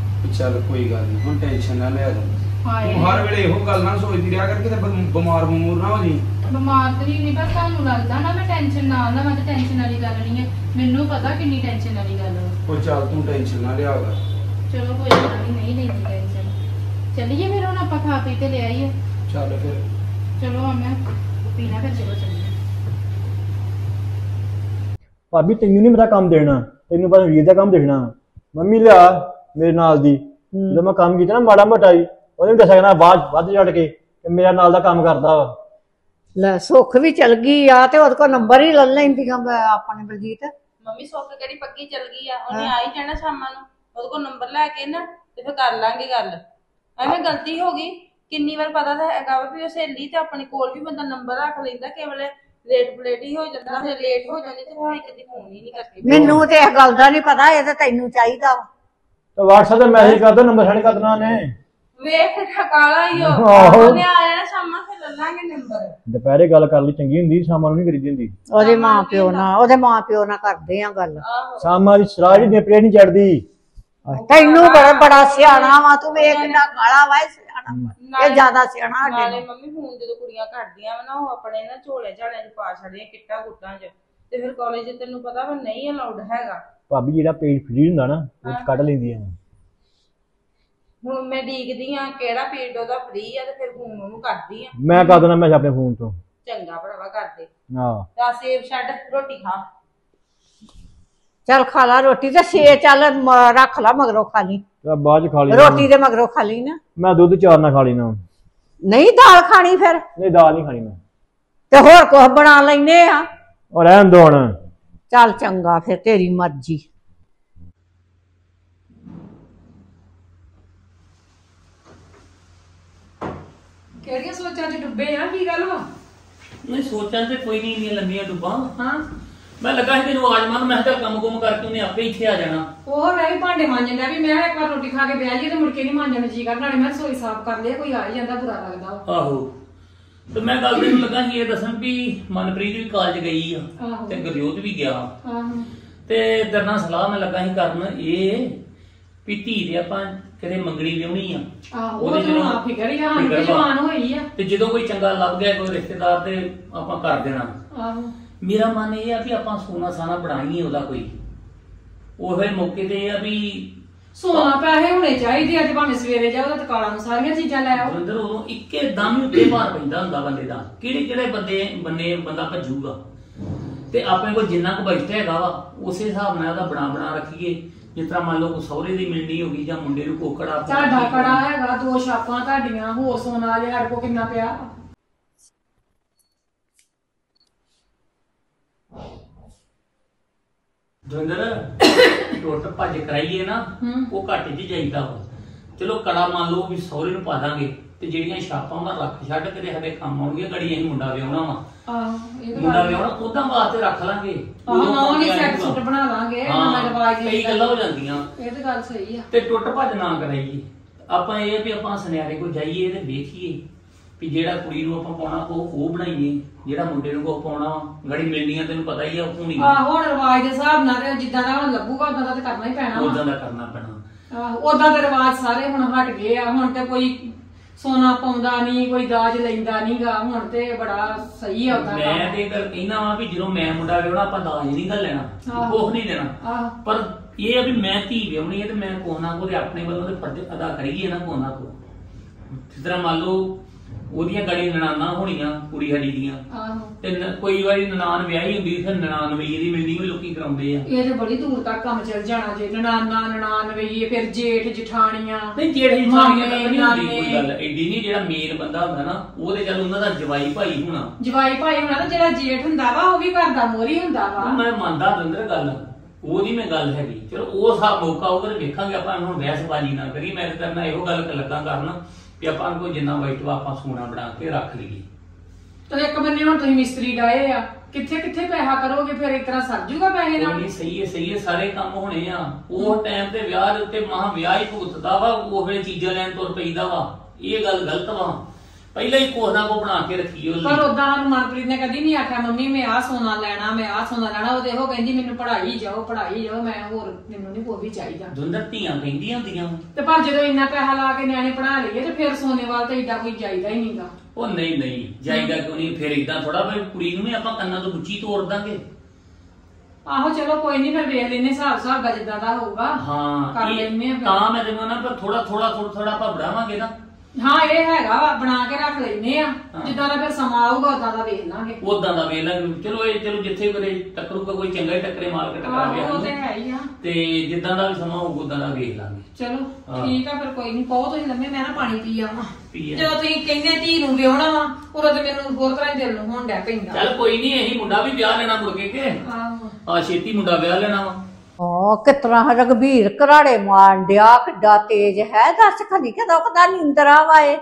[SPEAKER 4] ਚੱਲ ਕੋਈ ਗੱਲ ਨਹੀਂ, ਹੁਣ ਟੈਨਸ਼ਨ ਨਾ ਲੈ ਤੂੰ।
[SPEAKER 5] ਹਾਏ
[SPEAKER 4] ਤੂੰ ਹਰ ਵੇਲੇ ਇਹੋ ਗੱਲ ਨਾ ਸੋਚਦੀ ਰਿਹਾ ਕਰ, ਕਿਤੇ ਬ- ਬਿਮਾਰ ਬਮੂਰ ਨਾ ਹੋ ਜੀ।
[SPEAKER 5] ਬਿਮਾਰ ਤੇ ਨਹੀਂ, ਪਰ ਤੁਹਾਨੂੰ ਲੱਗਦਾ ਨਾ ਮੈਂ ਟੈਨਸ਼ਨ ਨਾ ਲਵਾਂ ਤੇ ਟੈਨਸ਼ਨ ਵਾਲੀ ਗੱਲ ਨਹੀਂ ਹੈ। ਮੈਨੂੰ ਪਤਾ ਕਿੰਨੀ ਟੈਨਸ਼ਨ ਵਾਲੀ ਗੱਲ ਹੈ।
[SPEAKER 4] ਉਹ ਚੱਲ ਤੂੰ ਟੈਨਸ਼ਨ ਨਾ ਲਿਆ ਕਰ।
[SPEAKER 5] ਚਲੋ ਕੋਈ ਗੱਲ ਨਹੀਂ, ਨਹੀਂ ਲੈਂਦੀ ਟੈਨਸ਼ਨ। ਚੱਲੀਏ ਫਿਰ ਹੁਣ ਆਪਾਂ ਖਾ ਪੀ ਤੇ ਲੈ ਆਈਏ।
[SPEAKER 4] ਚੱਲ ਫਿਰ
[SPEAKER 5] ਚਲੋ ਹੁਣ ਮੈਂ ਪੀਣਾ ਫਿਰ ਚਲੋ ਚੱਲੀਏ।
[SPEAKER 1] ਭਾਬੀ ਤੈਨੂੰ ਨਹੀਂ ਮੇਰਾ ਕੰਮ ਦੇਣਾ, ਤੈਨੂੰ ਬਸ ਵੀਰ ਦਾ ਕੰਮ ਦੇਖਣਾ। ਮੰਮੀ ਲਿਆ ਮੇਰੇ ਨਾਲ ਦੀ, ਜਦੋਂ ਮੈਂ ਕੰਮ ਕੀਤਾ ਨਾ ਮਾੜਾ ਮੋਟਾ ਹੀ, ਉਹਨੇ ਵੀ ਦੱਸਿਆ ਕਹਿਣਾ ਬਾਅਦ ਵੱਧ ਛੱਡ ਕੇ ਕਿ ਮੇਰਾ ਨਾਲ ਦਾ ਕੰਮ ਕਰਦਾ ਵਾ।
[SPEAKER 2] ਲੈ ਸੁੱਖ ਵੀ ਚਲ ਗਈ ਆ ਤੇ ਉਹਦੇ ਕੋਲ ਨੰਬਰ ਹੀ ਲੈ ਲੈਂਦੀਆਂ ਆਪਣੇ ਬਲਜੀਤ।
[SPEAKER 3] ਮੰਮੀ ਸੁੱਖ ਕਿਹੜੀ ਪੱਕੀ ਚੱਲ ਗਈ ਆ? ਉਹਨੇ ਆ ਹੀ ਜਾਣਾ ਸ਼ਾਮਾਂ ਨੂੰ, ਉਹਦੇ ਕੋਲ ਨੰਬਰ ਲੈ ਕੇ ਨਾ ਤੇ ਫਿਰ ਕਰ ਲਾਂਗੇ ਗੱਲ। ਐਵੇਂ ਗਲਤੀ ਹੋ ਗਈ। ਕਿੰਨੀ ਵਾਰ ਪਤਾ ਤਾਂ ਹੈਗਾ ਵਾ ਵੀ ਉਹ ਸਹੇਲੀ ਤੇ ਆਪਣੇ ਕੋਲ ਵੀ ਬੰਦਾ ਨੰਬਰ ਰੱਖ ਲੈਂਦਾ, ਕੇਵਲ ਲੇਟ ਪਲੇਟ ਹੀ ਹੋ ਜਾਂਦਾ। ਜੇ ਲੇਟ ਹੋ ਜਾਂਦੀ ਤੇ ਫਿਰ ਇੱਕ ਦੀ ਫੋਨ ਹੀ ਨਹੀਂ ਕਰਦੀ।
[SPEAKER 2] ਮੈਨੂੰ ਤੇ ਇਹ ਗੱਲ ਦਾ ਨਹੀਂ ਪਤਾ, ਇਹ ਤਾਂ ਤੈਨੂੰ ਚਾਹੀਦਾ ਵਾ।
[SPEAKER 1] ਤੇ WhatsApp ਤੇ ਮੈਸੇਜ ਕਰ ਦੋ, ਨੰਬਰ ਸੈਂਡ ਕਰ ਦੇਣਾ ਨੇ।
[SPEAKER 3] ਵੇਖ ਠਕਾਲਾ ਹੀ ਉਹ
[SPEAKER 1] ਆਹੋ।
[SPEAKER 3] ਉਹਨੇ ਆ ਜਾਣਾ ਸ਼ਾਮਾਂ, ਫਿਰ ਲੈ ਲਾਂਗੇ ਨੰਬਰ।
[SPEAKER 1] ਦੁਪਹਿਰੇ ਗੱਲ ਕਰ ਲਈ ਚੰਗੀ ਹੁੰਦੀ, ਸ਼ਾਮਾਂ ਨੂੰ ਨਹੀਂ ਕਰੀਦੀ ਹੁੰਦੀ।
[SPEAKER 2] ਉਹਦੇ ਮਾਂ ਪਿਓ ਨਾਲ ਉਹਦੇ ਮਾਂ ਪਿਓ ਨਾਲ ਕਰਦੇ ਆ ਗੱਲ।
[SPEAKER 3] ਆਹੋ
[SPEAKER 1] ਸ਼ਾਮਾਂ ਦੀ ਸਰਾਜ ਦੀ ਪਲੇਟ ਨਹੀਂ ਚੜਦੀ।
[SPEAKER 2] ਤੈਨੂੰ ਬੜਾ ਬੜਾ ਸਿਆਣਾ ਵਾ ਤੂੰ, ਵੇਖ ਕਿੰਨਾ ਕਾਲਾ ਵਾ ਇਹ ਸਿਆਣਾ ਵਾ। ਇਹ ਜ਼ਿਆਦਾ ਸਿਆਣਾ ਸਾਡੇ
[SPEAKER 3] ਨਾਲੇ
[SPEAKER 2] ਨਾਲੋਂ।
[SPEAKER 3] ਮੰਮੀ ਫੋਨ ਜਦੋਂ ਕੁੜੀਆਂ ਕਰਦੀਆਂ ਵਾ ਨਾ, ਉਹ ਆਪਣੇ ਨਾ ਝੋਲੇ ਝਾਲਿਆਂ 'ਚ ਪਾ ਛੱਡਦੀਆਂ ਕਿੱਟਾਂ ਕੁੱਟਾਂ 'ਚ, ਤੇ ਫਿਰ ਕਾਲਜ 'ਚ ਤੈਨੂੰ ਪਤਾ ਵਾ ਨਹੀਂ ਅਲਾਉਡ ਹੈਗਾ।
[SPEAKER 1] ਭਾਬੀ ਜਿਹੜਾ ਪੇਜ ਫਰੀ ਹੁੰਦਾ ਨਾ ਉਹ 'ਚ ਕੱਢ ਲੈਂਦੀਆਂ।
[SPEAKER 3] ਹੁਣ ਮੈਂ ਡੀਕਦੀ ਆ ਕਿਹੜਾ ਪੀਰੀਅਡ ਉਹਦਾ ਫ੍ਰੀ ਆ, ਤੇ ਫਿਰ ਫੋਨ ਉਹਨੂੰ ਕਰਦੀ ਆ।
[SPEAKER 1] ਮੈਂ ਕਰ ਦੇਣਾ ਮੈਂ ਆਪਣੇ ਫੋਨ ਤੋਂ।
[SPEAKER 3] ਚੰਗਾ ਭਰਾਵਾ ਕਰਦੇ
[SPEAKER 1] ਹਾਂ
[SPEAKER 3] ਤਾਂ ਸੇਵ ਛੱਡ, ਰੋਟੀ ਖਾ।
[SPEAKER 2] ਚੱਲ ਖਾ ਲਾ ਰੋਟੀ ਤੇ ਸੇ ਚੱਲ ਮ- ਰੱਖ ਲਾ ਮਗਰੋਂ ਖਾ ਲਈ
[SPEAKER 1] ਤੇ ਬਾਅਦ ਚ ਖਾ ਲਈ।
[SPEAKER 2] ਰੋਟੀ ਦੇ ਮਗਰੋਂ ਖਾ ਲਈ ਨਾ।
[SPEAKER 1] ਮੈਂ ਦੁੱਧ ਚਾਰ ਨਾਲ ਖਾ ਲੈਣਾ।
[SPEAKER 2] ਨਹੀਂ ਦਾਲ ਖਾਣੀ ਫਿਰ
[SPEAKER 1] ਨਹੀਂ ਦਾਲ ਨਹੀਂ ਖਾਣੀ ਮੈਂ।
[SPEAKER 2] ਤੇ ਹੋਰ ਕੁਝ ਬਣਾ ਲੈਨੇ ਆ।
[SPEAKER 1] ਉਹ ਰਹਿਣ ਦੋ ਹੁਣ।
[SPEAKER 2] ਚੱਲ ਚੰਗਾ ਫਿਰ ਤੇਰੀ ਮਰਜ਼ੀ।
[SPEAKER 6] ਕਿਹੜੀਆਂ ਸੋਚਾਂ 'ਚ ਡੁੱਬੇ ਆ? ਕੀ ਗੱਲ ਵਾ?
[SPEAKER 7] ਨਹੀਂ ਸੋਚਾਂ ਤੇ ਕੋਈ ਨਹੀਂ ਇੰਨੀਆਂ ਲੰਮੀਆਂ ਡੁੱਬਾਂ।
[SPEAKER 6] ਹਾਂ
[SPEAKER 7] ਮੈਂ ਲੱਗਾ ਸੀ ਤੈਨੂੰ ਆਵਾਜ਼ ਮਾਰਨ, ਮੈਂ ਕਿਹਾ ਚੱਲ ਕੰਮ ਕੁਮ ਕਰਕੇ ਉਹਨੇ ਆਪੇ ਇੱਥੇ ਆ ਜਾਣਾ।
[SPEAKER 6] ਉਹ ਮੈਂ ਵੀ ਭਾਂਡੇ ਮਾਂਜਣ ਲਿਆ ਵੀ ਮੈਂ ਇੱਕ ਵਾਰ ਰੋਟੀ ਖਾ ਕੇ ਬਹਿ ਜਾਈਏ ਤੇ ਮੁੜ ਕੇ ਨਹੀਂ ਮਾਂਜਣ ਜੀ ਕਰਨਾ, ਨਾਲੇ ਮੈਂ ਰਸੋਈ ਸਾਫ਼ ਕਰ ਲਿਆ, ਕੋਈ ਆ ਹੀ ਜਾਂਦਾ ਬੁਰਾ ਲੱਗਦਾ ਵਾ।
[SPEAKER 7] ਆਹੋ ਤੇ ਮੈਂ ਗੱਲ ਤੈਨੂੰ ਲੱਗਾ ਸੀ ਇਹ ਦੱਸਣ ਵੀ ਮਨਪ੍ਰੀਤ ਵੀ ਕਾਲਜ ਗਈ ਆ
[SPEAKER 6] ਆਹੋ।
[SPEAKER 7] ਤੇ ਗੁਰਜੋਤ ਵੀ ਗਿਆ
[SPEAKER 6] ਆਹੋ
[SPEAKER 7] ਤੇ ਤੇਰੇ ਨਾਲ ਸਲਾਹ ਮੈਂ ਲੱਗਾ ਸੀ ਕਰਨ ਇਹ ਵੀ ਧੀ ਦੇ ਆਪਾਂ ਕਿਤੇ ਮੰਗਣੀ ਲਿਆਉਣੀ ਆ।
[SPEAKER 6] ਆਹੋ
[SPEAKER 7] ਉਹਦੇ
[SPEAKER 6] ਉਹ ਤੈਨੂੰ
[SPEAKER 7] ਜਦੋਂ
[SPEAKER 6] ਆਪ ਫਿਕਰ ਹੀ ਆ, ਹਾਂ
[SPEAKER 7] ਫਿਕਰ ਵਾ।
[SPEAKER 6] ਜਵਾਨ ਹੋਈ ਆ।
[SPEAKER 7] ਤੇ ਜਦੋਂ ਕੋਈ ਚੰਗਾ ਲੱਭ ਗਿਆ ਕੋਈ ਰਿਸ਼ਤੇਦਾਰ ਤੇ ਆਪਾਂ ਕਰ ਦੇਣਾ।
[SPEAKER 6] ਆਹੋ
[SPEAKER 7] ਮੇਰਾ ਮਨ ਇਹ ਆ ਵੀ ਆਪਾਂ ਸੋਨਾ ਸਾਨਾ ਬਣਾਈਏ ਉਹਦਾ ਕੋਈ ਉਹੇ ਮੌਕੇ ਤੇ ਇਹ ਆ ਵੀ
[SPEAKER 6] ਸੋਨਾ ਪੈਸੇ ਹੋਣੇ ਚਾਹੀਦੇ ਆ, ਤੇ ਭਾਵੇਂ ਸਵੇਰੇ ਜਾਓ ਤਾਂ ਕਾਲਾਂ ਨੂੰ ਸਾਰੀਆਂ ਚੀਜ਼ਾਂ ਲੈ ਆਓ।
[SPEAKER 7] ਅੰਦਰ ਉਦੋਂ ਇੱਕੇ ਦਮ ਹੀ ਉੱਤੇ ਭਾਰ ਪੈਂਦਾ ਹੁੰਦਾ ਬੰਦੇ ਦਾ, ਕਿਹੜੇ ਕਿਹੜੇ ਬੰਦੇ ਬੰਨੇ ਬੰਦਾ ਭੱਜੂਗਾ। ਤੇ ਆਪਣੇ ਕੋਲ ਜਿੰਨਾ ਕੁ ਬਜਟ ਹੈਗਾ ਵਾ ਉਸੇ ਹਿਸਾਬ ਨਾਲ ਉਹਦਾ ਬਣਾ ਬਣਾ ਰੱਖੀਏ। ਜਿਸ ਤਰ੍ਹਾਂ ਮੰਨ ਲਓ ਸਹੁਰੇ ਦੀ ਮਿਲਣੀ ਹੋ ਗਈ ਜਾਂ ਮੁੰਡੇ ਨੂੰ ਕੋਕੜਾ
[SPEAKER 6] ਸਾਡਾ ਕੜਾ ਹੈਗਾ, ਦੋ ਛਾਪਾਂ ਤੁਹਾਡੀਆਂ, ਹੋਰ ਸੋਨਾ ਜੇ ਸਾਡੇ ਕੋਲ ਕਿੰਨਾ ਪਿਆ।
[SPEAKER 7] ਦਵਿੰਦਰ ਟੁੱਟ ਭੱਜ ਕਰਾਈਏ ਨਾ ਉਹ ਘੱਟ ਚ ਜਾਈਦਾ ਵਾ। ਚਲੋ ਕੜਾ ਮੰਨ ਲਓ ਵੀ ਸਹੁਰੇ ਨੂੰ ਪਾ ਦਾਂਗੇ ਤੇ ਜਿਹੜੀਆਂ ਛਾਪਾਂ ਮੈਂ ਰੱਖ ਛੱਡ ਕੇ ਸਾਡੇ ਕੰਮ ਆਉਣਗੀਆਂ, ਗੜੀ ਅਸੀਂ ਮੁੰਡਾ ਵਿਆਹੁਣਾ ਵਾ।
[SPEAKER 6] ਆਹੋ ਇਹ ਤਾਂ
[SPEAKER 7] ਮੁੰਡਾ ਵਿਆਹੁਣਾ ਉਹਦਾ ਵਾਸਤੇ ਰੱਖ ਲਾਂਗੇ।
[SPEAKER 6] ਆਹੋ ਨਾ ਨਹੀਂ ਸੈੱਟ ਸੁੱਟ ਬਣਾ ਲਾਂਗੇ, ਨਵਾਂ ਰਿਵਾਜ
[SPEAKER 7] ਕਈ ਗੱਲਾਂ ਹੋ ਜਾਂਦੀਆਂ।
[SPEAKER 6] ਇਹ ਤਾਂ ਗੱਲ ਸਹੀ ਆ।
[SPEAKER 7] ਤੇ ਟੁੱਟ ਭੱਜ ਨਾ ਕਰਾਈਏ। ਆਪਾਂ ਇਹ ਵੀ ਆਪਾਂ ਸੁਨਿਆਰੇ ਕੋਲ ਜਾਈਏ ਤੇ ਵੇਖੀਏ ਵੀ ਜਿਹੜਾ ਕੁੜੀ ਨੂੰ ਆਪਾਂ ਪਾਉਣਾ ਉਹ ਉਹ ਬਣਾਈਏ, ਜਿਹੜਾ ਮੁੰਡੇ ਨੂੰ ਕੋ ਪਾਉਣਾ ਗੜੀ ਮਿਲਣੀਆਂ ਤੈਨੂੰ ਪਤਾ ਹੀ ਆ ਉਹ ਹੋਣੀ।
[SPEAKER 6] ਆਹੋ ਹੁਣ ਰਿਵਾਜ ਦੇ ਹਿਸਾਬ ਨਾਲ ਤੇ ਜਿੱਦਾਂ ਦਾ ਹੁਣ ਲੱਗੂਗਾ ਉਦਾਂ ਦਾ ਤੇ ਕਰਨਾ ਹੀ ਪੈਣਾ ਵਾ।
[SPEAKER 7] ਉਦਾਂ ਦਾ ਕਰਨਾ ਪੈਣਾ।
[SPEAKER 6] ਆਹੋ ਉਦਾਂ ਦੇ ਰਿਵਾਜ ਸਾਰੇ ਹੁਣ ਹਟ ਗਏ ਆ। ਹੁਣ ਤੇ ਕੋਈ ਸੋਨਾ ਪਾਉਂਦਾ ਨਹੀਂ, ਕੋਈ ਦਾਜ ਲੈਂਦਾ ਨਹੀਂਗਾ। ਹੁਣ ਤੇ ਬੜਾ ਸਹੀ ਆ ਉਦਾਂ
[SPEAKER 7] ਮੈਂ ਤੇ ਇਹ ਗੱਲ ਕਹਿਣਾ ਵਾ ਵੀ ਜਦੋਂ ਮੈਂ ਮੁੰਡਾ ਵਿਆਹਣਾ ਆਪਾਂ ਦਾਜ ਨਹੀਂ ਗੱਲ ਲੈਣਾ, ਕੁਛ ਨਹੀਂ ਦੇਣਾ।
[SPEAKER 6] ਆਹੋ
[SPEAKER 7] ਪਰ ਇਹ ਆ ਵੀ ਮੈਂ ਧੀ ਵਿਆਹਣੀ ਹੈ ਤੇ ਮੈਂ ਕੋਨਾ ਕੋਲੇ ਆਪਣੇ ਵੱਲੋਂ ਤੇ ਫਰਜ਼ ਅਦਾ ਕਰੀਏ ਨਾ ਕੋਨਾ ਕੋ। ਜਿਸ ਤਰ੍ਹਾਂ ਮੰਨ ਲਓ ਉਹਦੀਆਂ ਗਾੜੀ ਨਨਾਨਾ ਹੋਣੀਆਂ ਕੁੜੀ ਸਾਡੀ ਦੀਆਂ
[SPEAKER 6] ਆਹੋ
[SPEAKER 7] ਤੇ ਨ- ਕੋਈ ਵਾਰੀ ਨਨਾਨ ਵਿਆਹੀ ਹੁੰਦੀ ਫਿਰ ਨਨਾਨ ਵਈਏ ਦੀ ਮਿਲਣੀ ਵੀ ਲੋਕੀ ਕਰਾਉਂਦੇ ਆ।
[SPEAKER 6] ਇਹ ਤੇ ਬੜੀ ਦੂਰ ਤੱਕ ਕੰਮ ਚੱਲ ਜਾਣਾ ਜੇ ਨਨਾਨਾ ਨਨਾਨ ਵਈਏ, ਫਿਰ ਜੇਠ ਜਠਾਣੀਆਂ।
[SPEAKER 7] ਨਹੀਂ ਜਿਹੜੇ
[SPEAKER 6] ਮਾਮੇ,
[SPEAKER 7] ਸਾਰੀਆਂ ਤਾਂ ਨਹੀਂ ਹੁੰਦੀ
[SPEAKER 6] ਨਾਨੇ।
[SPEAKER 7] ਕੋਈ ਗੱਲ ਐਡੀ ਨਹੀਂ। ਜਿਹੜਾ ਮੇਨ ਬੰਦਾ ਹੁੰਦਾ ਨਾ ਉਹ ਤੇ ਚੱਲ ਉਹਨਾਂ ਦਾ ਜਵਾਈ ਭਾਈ ਹੋਣਾ।
[SPEAKER 6] ਜਵਾਈ ਭਾਈ ਹੋਣਾ ਤੇ ਜਿਹੜਾ ਜੇਠ ਹੁੰਦਾ ਵਾ ਉਹ ਵੀ ਘਰ ਦਾ ਮੋਰੀ ਹੁੰਦਾ ਵਾ।
[SPEAKER 7] ਮੈਂ ਮੰਨਦਾ ਦੰਦਰ ਗੱਲ ਉਹਦੀ ਮੈਂ ਗੱਲ ਹੈਗੀ। ਚਲੋ ਉਹ ਸਾ ਮੌਕਾ ਉਧਰ ਵੇਖਾਂਗੇ ਆਪਾਂ। ਹੁਣ ਬਹਿਸਬਾਜ਼ੀ ਨਾ ਕਰੀ। ਮੈਂ ਤਾਂ ਨਾ ਇਹੋ ਗੱਲ ਲੱਗਾ ਕਰਨ ਕਿ ਆਪਾਂ ਨੂੰ ਜਿੰਨਾ ਵਾਈਟ ਵਾ ਆਪਾਂ ਸੋਨਾ ਬਣਾ ਕੇ ਰੱਖ ਲਈਏ।
[SPEAKER 6] ਤੇ ਇੱਕ ਬੰਨੇ ਹੁਣ ਤੁਸੀਂ ਮਿਸਤਰੀ ਡਾਏ ਆ, ਕਿੱਥੇ ਕਿੱਥੇ ਪੈਸਾ ਕਰੋਗੇ? ਫਿਰ ਇਸ ਤਰ੍ਹਾਂ ਸਰ ਜੂਗਾ ਪੈਸੇ
[SPEAKER 7] ਉਹ
[SPEAKER 6] ਨਾਲ?
[SPEAKER 7] ਨਹੀਂ ਸਹੀ ਹੈ ਸਹੀ ਹੈ ਸਾਰੇ ਕੰਮ ਹੋਣੇ ਆ। ਉਹ ਟਾਈਮ ਤੇ ਵਿਆਹ ਦੇ ਉੱਤੇ ਮਹਾ ਵਿਆਹ ਹੀ ਭੁਗਤਦਾ ਵਾ, ਉਹ ਵੇਲੇ ਚੀਜ਼ਾਂ ਲੈਣ ਤੁਰ ਪਈਦਾ ਵਾ। ਇਹ ਗੱਲ ਗਲਤ ਵਾ। ਪਹਿਲਾਂ ਹੀ ਕੋਹ ਨਾ ਕੋ ਬਣਾ ਕੇ ਰੱਖੀਓ।
[SPEAKER 6] ਪਰ ਉਦਾਂ ਮਨਪ੍ਰੀਤ ਨੇ ਕਦੀ ਨਹੀਂ ਆਖਿਆ ਮੰਮੀ ਮੈਂ ਆਹ ਸੋਨਾ ਲੈਣਾ, ਮੈਂ ਆਹ ਸੋਨਾ ਲੈਣਾ। ਉਹ ਦੇਖੋ ਕਹਿੰਦੀ ਮੈਨੂੰ ਪੜ੍ਹਾਈ ਜਾਓ ਪੜ੍ਹਾਈ ਜਾਓ, ਮੈਂ ਹੋਰ ਮੈਨੂੰ ਨਹੀਂ ਕੋਈ ਵੀ ਚਾਹੀਦਾ।
[SPEAKER 7] ਦੁੰਦਰ ਧੀਆਂ ਕਹਿੰਦੀਆਂ ਹੁੰਦੀਆਂ।
[SPEAKER 6] ਤੇ ਪਰ ਜਦੋਂ ਇੰਨਾ ਪੈਸਾ ਲਾ ਕੇ ਨਿਆਣੇ ਪੜ੍ਹਾ ਲਈਏ ਤੇ ਫਿਰ ਸੋਨੇ ਵਾਲ ਤੇ ਏਡਾ ਕੋਈ ਚਾਹੀਦਾ ਹੀ ਨਹੀਂਗਾ।
[SPEAKER 7] ਉਹ ਨਹੀਂ ਨਹੀਂ ਜਾਈਦਾ ਕਿਉਂ ਨਹੀਂ। ਫਿਰ ਇਦਾਂ ਥੋੜਾ ਵੀ ਕੁੜੀ ਨੂੰ ਵੀ ਆਪਾਂ ਕੰਨਾਂ ਤੋਂ ਗੁੱਚੀ ਤੋੜ ਦਾਂਗੇ।
[SPEAKER 6] ਆਹੋ ਚਲੋ ਕੋਈ ਨਹੀਂ, ਫਿਰ ਵੇਖ ਲੈਨੇ ਹਿਸਾਬ ਹਿਸਾਬ ਦਾ ਜਿੱਦਾਂ ਦਾ ਹੋਊਗਾ
[SPEAKER 7] ਹਾਂ
[SPEAKER 6] ਕਰ
[SPEAKER 7] ਇਹ-
[SPEAKER 6] ਲੈਨੇ ਆ ਫਿਰ।
[SPEAKER 7] ਤਾਂ ਮੈਂ ਤੈਨੂੰ ਨਾ ਥੋੜਾ ਥੋੜਾ ਥੋੜਾ ਥੋੜਾ ਆਪਾਂ ਵਧਾਵਾਂਗੇ ਨਾ।
[SPEAKER 6] ਹਾਂ ਇਹ ਹੈਗਾ ਵਾ, ਬਣਾ ਕੇ ਰੱਖ ਲੈਨੇ ਆ। ਜਿੱਦਾਂ ਦਾ ਫਿਰ ਸਮਾਂ ਆਊਗਾ ਉਦਾਂ ਦਾ ਵੇਖ ਲਾਂਗੇ।
[SPEAKER 7] ਉਦਾਂ ਦਾ ਵੇਖ ਲਾਂਗੇ। ਚਲੋ ਇਹ ਚਲੋ ਜਿੱਥੇ ਕਰੇ ਟੱਕਰੂਗਾ ਕੋਈ ਚੰਗਾ ਹੀ ਟੱਕਰੇ ਮਾਰ ਕੇ ਟਕਰਾਵੇ
[SPEAKER 6] ਆਹੋ ਉਹ ਤੇ
[SPEAKER 7] ਸਾਨੂੰ।
[SPEAKER 6] ਹੈ ਹੀ ਆ।
[SPEAKER 7] ਤੇ ਜਿੱਦਾਂ ਦਾ ਵੀ ਸਮਾਂ ਹੋਊਗਾ ਉਦਾਂ ਦਾ ਵੇਖ ਲਾਂਗੇ।
[SPEAKER 6] ਚਲੋ
[SPEAKER 7] ਹਾਂ।
[SPEAKER 6] ਠੀਕ ਆ ਫਿਰ ਕੋਈ ਨਹੀਂ। ਬਹੁਤ ਤੁਸੀਂ ਲੰਮੇ, ਮੈਂ ਨਾ ਪਾਣੀ ਪੀ ਆਵਾਂ।
[SPEAKER 7] ਪੀ ਆ।
[SPEAKER 6] ਜਦੋਂ ਤੁਸੀਂ ਕਹਿੰਦੇ ਧੀ ਨੂੰ ਵਿਆਹਣਾ ਵਾ ਉਦੋਂ ਤੇ ਮੈਨੂੰ ਹੋਰ ਤਰ੍ਹਾਂ ਹੀ ਦਿਲ ਨੂੰ ਹੋਣ ਡੈ ਪੈਂਦਾ।
[SPEAKER 7] ਚੱਲ ਕੋਈ ਨਹੀਂ ਇਹੀ ਮੁੰਡਾ ਵੀ ਵਿਆਹ ਲੈਣਾ ਮੁੜ ਕੇ ਕਿ
[SPEAKER 6] ਆਹੋ
[SPEAKER 7] ਆ ਛੇਤੀ ਮੁੰਡਾ ਵਿਆਹ ਲੈਣਾ ਵਾ।
[SPEAKER 2] ਓ ਕਿਤਨਾ ਰਗਵੀਰ ਘਰਾੜੇ ਮਾਰਨ ਡਿਆ, ਕਿੱਡਾ ਤੇਜ ਹੈ। ਦੱਸ ਖਨੀ ਕਦੋਂ ਕਦਾ ਨੀਂਦਰਾ ਵਾਏ।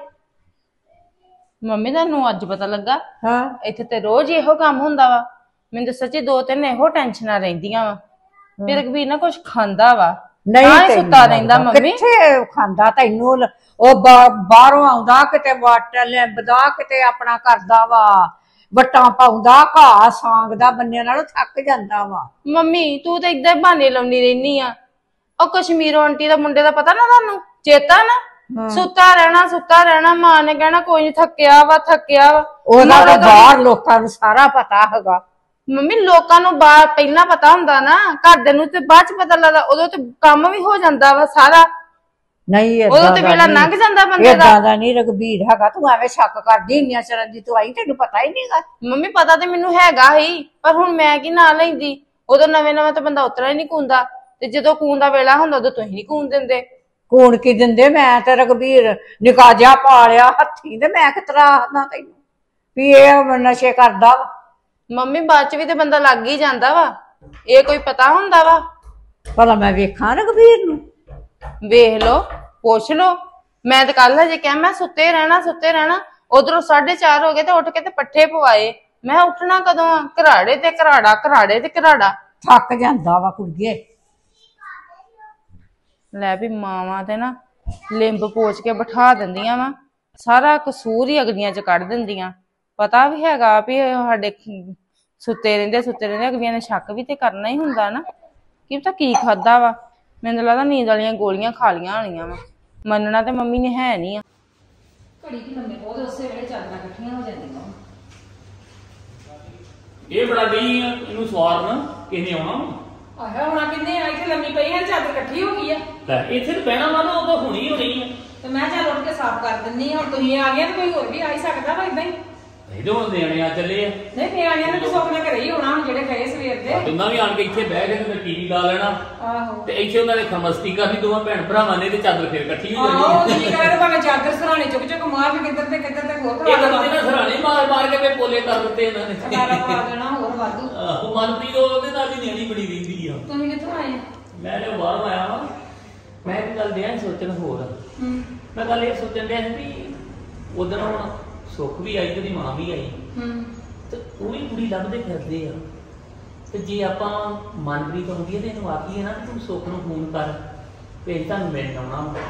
[SPEAKER 5] ਮੰਮੀ ਤੁਹਾਨੂੰ ਅੱਜ ਪਤਾ ਲੱਗਾ?
[SPEAKER 2] ਹਾਂ
[SPEAKER 5] ਇੱਥੇ ਤੇ ਰੋਜ਼ ਇਹੋ ਕੰਮ ਹੁੰਦਾ ਵਾ। ਮੈਨੂੰ ਤਾਂ ਸੱਚੀ ਦੋ ਤਿੰਨ ਇਹੋ ਟੈਨਸ਼ਨਾਂ ਰਹਿੰਦੀਆਂ ਵਾ। ਫਿਰ ਰਘਬੀਰ ਨਾ ਕੁਝ ਖਾਂਦਾ ਵਾ,
[SPEAKER 2] ਨਹੀਂ
[SPEAKER 5] ਤਾਂ ਹੀ
[SPEAKER 2] ਤੈਨੂੰ
[SPEAKER 5] ਸੁੱਤਾ ਰਹਿੰਦਾ ਮੰਮੀ।
[SPEAKER 2] ਕਿੱਥੇ ਖਾਂਦਾ ਤੈਨੂੰ ਲ- ਉਹ ਬਾ- ਬਾਹਰੋਂ ਆਉਂਦਾ ਕਿਤੇ ਵਾਟਰ ਲੈਂਬਦਾ, ਕਿਤੇ ਆਪਣਾ ਕਰਦਾ ਵਾ, ਵਟਾਂ ਪਾਉਂਦਾ, ਘਾਹ ਸਾਂਗਦਾ, ਬੰਨਿਆਂ ਨਾਲੋਂ ਥੱਕ ਜਾਂਦਾ ਵਾ।
[SPEAKER 5] ਮੰਮੀ ਤੂੰ ਤਾਂ ਇਦਾਂ ਬਹਾਨੇ ਲਾਉਣੀ ਰਹਿਨੀ ਆ। ਉਹ ਕਸ਼ਮੀਰੋਂ ਆਂਟੀ ਦਾ ਮੁੰਡੇ ਦਾ ਪਤਾ ਨਾ ਤੁਹਾਨੂੰ? ਚੇਤਾ ਨਾ? ਸੁੱਤਾ ਰਹਿਣਾ ਸੁੱਤਾ ਰਹਿਣਾ। ਮਾਂ ਨੇ ਕਹਿਣਾ ਕੋਈ ਨੀ, ਥੱਕਿਆ ਵਾ ਥੱਕਿਆ ਵਾ।
[SPEAKER 2] ਉਹਦਾ ਤਾਂ ਬਾਹਰ ਲੋਕਾਂ ਨੂੰ ਸਾਰਾ ਪਤਾ ਹੈਗਾ।
[SPEAKER 5] ਮੰਮੀ ਲੋਕਾਂ ਨੂੰ ਬਾਹਰ ਪਹਿਲਾਂ ਪਤਾ ਹੁੰਦਾ ਨਾ, ਘਰਦੇ ਨੂੰ ਤੇ ਬਾਅਦ ਚ ਪਤਾ ਲੱਗਦਾ। ਉਦੋਂ ਤੇ ਕੰਮ ਵੀ ਹੋ ਜਾਂਦਾ ਵਾ ਸਾਰਾ।
[SPEAKER 2] ਨਹੀਂ
[SPEAKER 5] ਉਦੋਂ
[SPEAKER 2] ਏਦਾਂ
[SPEAKER 5] ਤੇ
[SPEAKER 2] ਦਾ
[SPEAKER 5] ਵੇਲਾ
[SPEAKER 2] ਨਹੀਂ।
[SPEAKER 5] ਲੰਘ ਜਾਂਦਾ ਬੰਦੇ ਦਾ।
[SPEAKER 2] ਏਦਾਂ ਦਾ ਨਹੀਂ ਰਘਬੀਰ ਹੈਗਾ। ਤੂੰ ਐਵੇਂ ਸ਼ੱਕ ਕਰਦੀ ਇੰਨੀਆਂ ਚਰਨ ਦੀ ਤੂੰ ਆਈ, ਤੈਨੂੰ ਪਤਾ ਹੀ ਨਹੀਂਗਾ।
[SPEAKER 5] ਮੰਮੀ ਪਤਾ ਤੇ ਮੈਨੂੰ ਹੈਗਾ ਹੀ, ਪਰ ਹੁਣ ਮੈਂ ਕੀ ਨਾ ਲੈਂਦੀ। ਉਦੋਂ ਨਵੇਂ ਨਵੇਂ ਤਾਂ ਬੰਦਾ ਉਤਰਾ ਹੀ ਨਹੀਂ ਕੂੰਦਾ, ਤੇ ਜਦੋਂ ਕੂਨ ਦਾ ਵੇਲਾ ਹੁੰਦਾ ਉਦੋਂ ਤੁਸੀਂ ਨਹੀਂ ਕੂਨ ਦਿੰਦੇ।
[SPEAKER 2] ਕੂਣ ਕੀ ਦਿੰਦੇ? ਮੈਂ ਤੇ ਰਘਬੀਰ ਨਿਕਾ ਜਿਹਾ ਪਾਲਿਆ ਹੱਥੀ, ਤੇ ਮੈਂ ਕਿਤਰਾ ਆਖਦਾ ਤੈਨੂੰ ਵੀ ਇਹ ਨਸ਼ੇ ਕਰਦਾ ਵਾ।
[SPEAKER 5] ਮੰਮੀ ਬਾਅਦ ਚ ਵੀ ਤੇ ਬੰਦਾ ਲੱਗ ਹੀ ਜਾਂਦਾ ਵਾ। ਇਹ ਕੋਈ ਪਤਾ ਹੁੰਦਾ ਵਾ?
[SPEAKER 2] ਭਲਾ ਮੈਂ ਵੇਖਾਂ ਰਘਬੀਰ ਨੂੰ?
[SPEAKER 5] ਵੇਖ ਲੋ, ਪੁੱਛ ਲੋ। मैं तो कल हजे कह मैं सुते रहना सुते रहना, उधरों साढ़े चार हो गए तो उठ के ते पट्ठे पवाए
[SPEAKER 3] ਮੈਂ ਉੱਠਣਾ ਕਦੋਂ ਆ? ਘਰਾੜੇ ਤੇ ਘਰਾੜਾ ਘਰਾੜੇ ਤੇ ਘਰਾੜਾ।
[SPEAKER 2] ਥੱਕ ਜਾਂਦਾ ਵਾ ਕੁੜੀਏ।
[SPEAKER 3] ਲੈ ਵੀ ਮਾਵਾਂ ਤੇ ਨਾ ਲਿੰਬ ਪੋਚ ਕੇ ਬਿਠਾ ਦਿੰਦੀਆਂ ਵਾ, ਸਾਰਾ ਕਸੂਰ ਹੀ ਅਗਲੀਆਂ ਚ ਕੱਢ ਦਿੰਦੀਆਂ। ਪਤਾ ਵੀ ਹੈਗਾ ਵੀ ਸਾਡੇ ਸੁੱਤੇ ਰਹਿੰਦੇ ਸੁੱਤੇ ਰਹਿੰਦੇ ਅਗਲੀਆਂ ਨੇ ਸ਼ੱਕ ਵੀ ਤੇ ਕਰਨਾ ਹੀ ਹੁੰਦਾ ਨਾ, ਕੀ ਪਤਾ ਕੀ ਖਾਦਾ ਵਾ। ਮੈਨੂੰ ਲੱਗਦਾ ਨੀਂਦ ਵਾਲੀਆਂ ਗੋਲੀਆਂ ਖਾ ਲੀਆਂ ਹੋਣੀਆਂ ਵਾ। ਮੰਨਣਾ ਤੇ ਮੰਮੀ ਨੇ ਹੈ ਨਹੀਂ ਆ।
[SPEAKER 6] ਘੜੀ ਕਿ ਲੰਮੇ ਉਹਦੇ ਉਸੇ ਵੇਲੇ ਚਾਦਰਾਂ ਇਕੱਠੀਆਂ ਹੋ ਜਾਂਦੀਆਂ।
[SPEAKER 7] ਇਹ ਬੜਾ ਨਹੀਂ ਇਹਨੂੰ ਸਵਾਰਨ ਕਿਹਨੇ ਆਉਣਾ
[SPEAKER 6] ਆਹ ਹੁਣ ਕਿੰਨੇ ਆਏ ਤੇ ਲੰਮੀ ਪਈ ਹੈ, ਚਾਦਰ ਇਕੱਠੀ ਹੋ ਗਈ ਆ
[SPEAKER 7] ਲੈ ਇੱਥੇ ਤੇ ਬਹਿਣਾ ਵਾ ਨਾ, ਉਹ ਤਾਂ ਹੁਣੀ ਹੋਣੀ ਆ।
[SPEAKER 6] ਤੇ ਮੈਂ ਚੱਲ ਉੱਠ ਕੇ ਸਾਫ਼ ਕਰ ਦਿੰਨੀ ਆ। ਹੁਣ ਤੁਸੀਂ ਆ ਗਏ ਤੇ ਕੋਈ ਹੋਰ ਵੀ ਆ ਹੀ ਸਕਦਾ ਵਾ ਇਦਾਂ ਹੀ।
[SPEAKER 7] ਨਹੀਂ ਤੇ ਹੁਣ ਦੇਣੇ ਆ ਚੱਲੇ ਆ।
[SPEAKER 6] ਨਹੀਂ ਨਿਆਣਿਆਂ ਨੇ ਤਾਂ ਸੁੱਖ ਨਾਲ ਘਰੇ ਹੀ ਹੋਣਾ ਹੁਣ, ਜਿਹੜੇ ਗਏ ਸਵੇਰ ਦੇ।
[SPEAKER 7] ਤੁੰਨਾ ਵੀ ਆਣ ਕੇ ਇੱਥੇ ਬਹਿ ਕੇ ਤੇ ਫਿਰ ਟੀਵੀ ਲਾ ਲੈਣਾ
[SPEAKER 6] ਆਹੋ
[SPEAKER 7] ਤੇ ਇੱਥੇ ਉਹਨਾਂ ਨੇ ਖਮਸਤੀ ਕਰਨੀ ਦੋਵਾਂ ਭੈਣ ਭਰਾਵਾਂ ਨੇ ਤੇ ਚਾਦਰ ਫੇਰ ਇਕੱਠੀ ਹੋ
[SPEAKER 6] ਆਹੋ
[SPEAKER 7] ਜਾਣੀ।
[SPEAKER 6] ਜੀ ਕਰੇ ਭਾਵੇਂ ਚਾਦਰ ਸਰਾਣੇ ਚੁੱਕ ਚੁੱਕ ਮਾਰ ਕੇ ਕਿੱਧਰ ਤੇ ਕਿੱਧਰ ਤੇ ਹੋਰ
[SPEAKER 7] ਇਹ ਬੰਦੇ ਨੇ ਸਰਾਣੇ ਮਾਰ ਮਾਰ ਕੇ ਵੇ ਪੋਲੇ ਕਰ ਦਿੱਤੇ ਇਹਨਾਂ ਨੇ।
[SPEAKER 6] ਅਦਾਰਾ ਪਾ ਦੇਣਾ ਹੋਰ ਵਾਧੂ।
[SPEAKER 7] ਉਹ ਮਨਪ੍ਰੀਤ ਉਹਦੇ ਨਾਲ ਹੀ ਨਿਆਣੀ ਬਣੀ ਰਹਿੰਦੀ ਆ।
[SPEAKER 6] ਤੁਸੀਂ ਕਿੱਥੋਂ ਆਏ?
[SPEAKER 7] ਮੈਂ ਤੇ ਬਾਹਰ ਆਇਆ ਵਾਂ। ਮੈਂ ਇੱਕ ਗੱਲ ਦਿਆਂ ਸੋਚਣ ਹੋਰ
[SPEAKER 6] ਹੂੰ
[SPEAKER 7] ਮੈਂ ਗੱਲ ਇਹ ਸੋਚਣ ਡਿਆ ਸੀ ਵੀ ਉਦੋਂ ਹੁਣ ਸੁੱਖ ਵੀ ਆਈ ਤੇ ਉਹਦੀ ਮਾਂ ਵੀ ਆਈ
[SPEAKER 6] ਹੂੰ
[SPEAKER 7] ਤੇ ਉਹ ਵੀ ਕੁੜੀ ਲੱਭਦੇ ਫਿਰਦੇ ਆ। ਤੇ ਜੇ ਆਪਾਂ ਮਨਪ੍ਰੀਤ ਆਉਂਦੀ ਹੈ ਤੇ ਇਹਨੂੰ ਆਖੀਏ ਨਾ ਤੂੰ ਸੁੱਖ ਨੂੰ ਫੋਨ ਕਰ ਤੇ ਅਸੀਂ ਤੁਹਾਨੂੰ ਮਿਲਣ ਆਉਣਾ ਵਾ।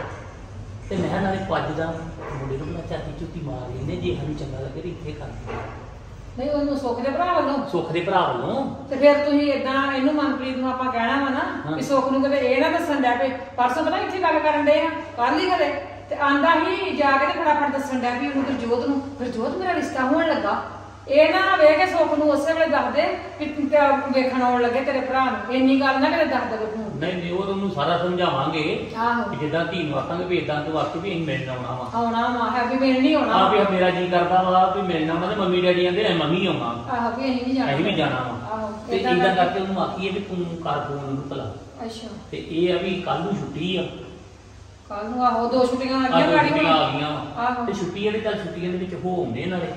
[SPEAKER 7] ਤੇ ਮੈਂ ਨਾਲੇ ਪੱਜ ਦਾ ਮੁੰਡੇ ਨੂੰ ਬਣਾ ਚਾਤੀ ਚੁੱਤੀ ਮਾਰ ਲੈਂਦੇ ਜੇ ਸਾਨੂੰ ਚੰਗਾ ਲੱਗੇ ਤੇ ਇੱਥੇ ਕਰ
[SPEAKER 6] ਨਹੀਂ ਉਹਨੂੰ ਸੁੱਖ ਦੇ ਭਰਾ ਵੱਲੋਂ।
[SPEAKER 7] ਸੁੱਖ ਦੇ ਭਰਾ ਵੱਲੋਂ।
[SPEAKER 6] ਤੇ ਫਿਰ ਤੁਸੀਂ ਏਦਾਂ ਇਹਨੂੰ ਮਨਪ੍ਰੀਤ ਨੂੰ ਆਪਾਂ ਕਹਿਣਾ ਵਾ ਨਾ ਕਿ ਸੁੱਖ ਨੂੰ ਕਿਤੇ ਇਹ ਨਾ ਦੱਸਣ ਡਿਆ ਪਏ। ਪਰਸੋਂ ਪਤਾ ਇੱਥੇ ਗੱਲ ਕਰਨ ਡਏ ਆ ਕੱਲ ਹੀ ਘਰੇ ਤੇ ਆਂਦਾ ਹੀ ਜਾ ਕੇ ਤੇ ਫਟਾਫਟ ਦੱਸਣ ਡਿਆ ਵੀ ਉਹਨੂੰ ਗੁਰਜੋਤ ਨੂੰ ਗੁਰਜੋਤ ਮੇਰਾ ਰਿਸ਼ਤਾ ਹੋਣ ਲੱਗਾ। ਇਹ ਨਾ ਵੇ ਕੇ ਸੁੱਖ ਨੂੰ ਉਸੇ ਵੇਲੇ ਦੱਸ ਦੇ ਕਿ ਵੇਖਣ ਆਉਣ ਲੱਗੇ ਤੇਰੇ ਭਰਾ ਨੂੰ। ਇੰਨੀ ਗੱਲ ਨਾ ਕਰੇ ਦੱਸ ਦੇ ਉਹਨੂੰ।
[SPEAKER 7] ਨਹੀਂ ਨਹੀਂ ਉਹ ਉਹਨੂੰ ਸਾਰਾ ਸਮਝਾਵਾਂਗੇ
[SPEAKER 6] ਆਹੋ
[SPEAKER 7] ਕਿ ਜਿੱਦਾਂ ਧੀ ਨੂੰ ਆਖਾਂਗੇ ਵੀ ਇਦਾਂ ਤੂੰ ਆਖੀ ਵੀ ਅਸੀਂ ਮਿਲਣ ਆਉਣਾ ਵਾ।
[SPEAKER 6] ਆਉਣਾ ਵਾ ਹੈ ਵੀ ਮਿਲਣ ਨਹੀਂ ਆਉਣਾ।
[SPEAKER 7] ਆ ਵੀ ਮੇਰਾ ਜੀ ਕਰਦਾ ਵਾ ਵੀ ਮਿਲਣ ਆਉਣਾ ਤੇ ਮੰਮੀ ਡੈਡੀ ਕਹਿੰਦੇ ਐ ਮੰਮੀ ਆਉਣਾ
[SPEAKER 6] ਆਹੋ ਵੀ ਅਸੀਂ ਵੀ ਜਾਣਾ।
[SPEAKER 7] ਅਸੀਂ ਵੀ ਜਾਣਾ ਵਾ।
[SPEAKER 6] ਆਹੋ
[SPEAKER 7] ਤੇ
[SPEAKER 6] ਏਦਾਂ
[SPEAKER 7] ਇਦਾਂ ਕਰਕੇ ਉਹਨੂੰ ਆਖੀਏ ਵੀ ਤੂੰ ਕਰ ਫੋਨ ਉਹਨੂੰ ਭਲਾ।
[SPEAKER 6] ਅੱਛਾ
[SPEAKER 7] ਤੇ ਇਹ ਆ ਵੀ ਕੱਲ ਨੂੰ ਛੁੱਟੀ ਆ।
[SPEAKER 6] ਕੱਲ ਨੂੰ ਆਹੋ ਦੋ ਛੁੱਟੀਆਂ ਆ
[SPEAKER 7] ਆ
[SPEAKER 6] ਗਈਆਂ
[SPEAKER 7] ਦੋ
[SPEAKER 6] ਗਾੜੀ
[SPEAKER 7] ਛੁੱਟੀਆਂ ਆ
[SPEAKER 6] ਹੁਣ।
[SPEAKER 7] ਗਈਆਂ
[SPEAKER 6] ਆਹੋ।
[SPEAKER 7] ਤੇ ਛੁੱਟੀ ਵਾਲੇ ਚੱਲ ਛੁੱਟੀਆਂ ਦੇ ਵਿੱਚ ਹੋ ਆਉਂਦੇ ਨਾਲੇ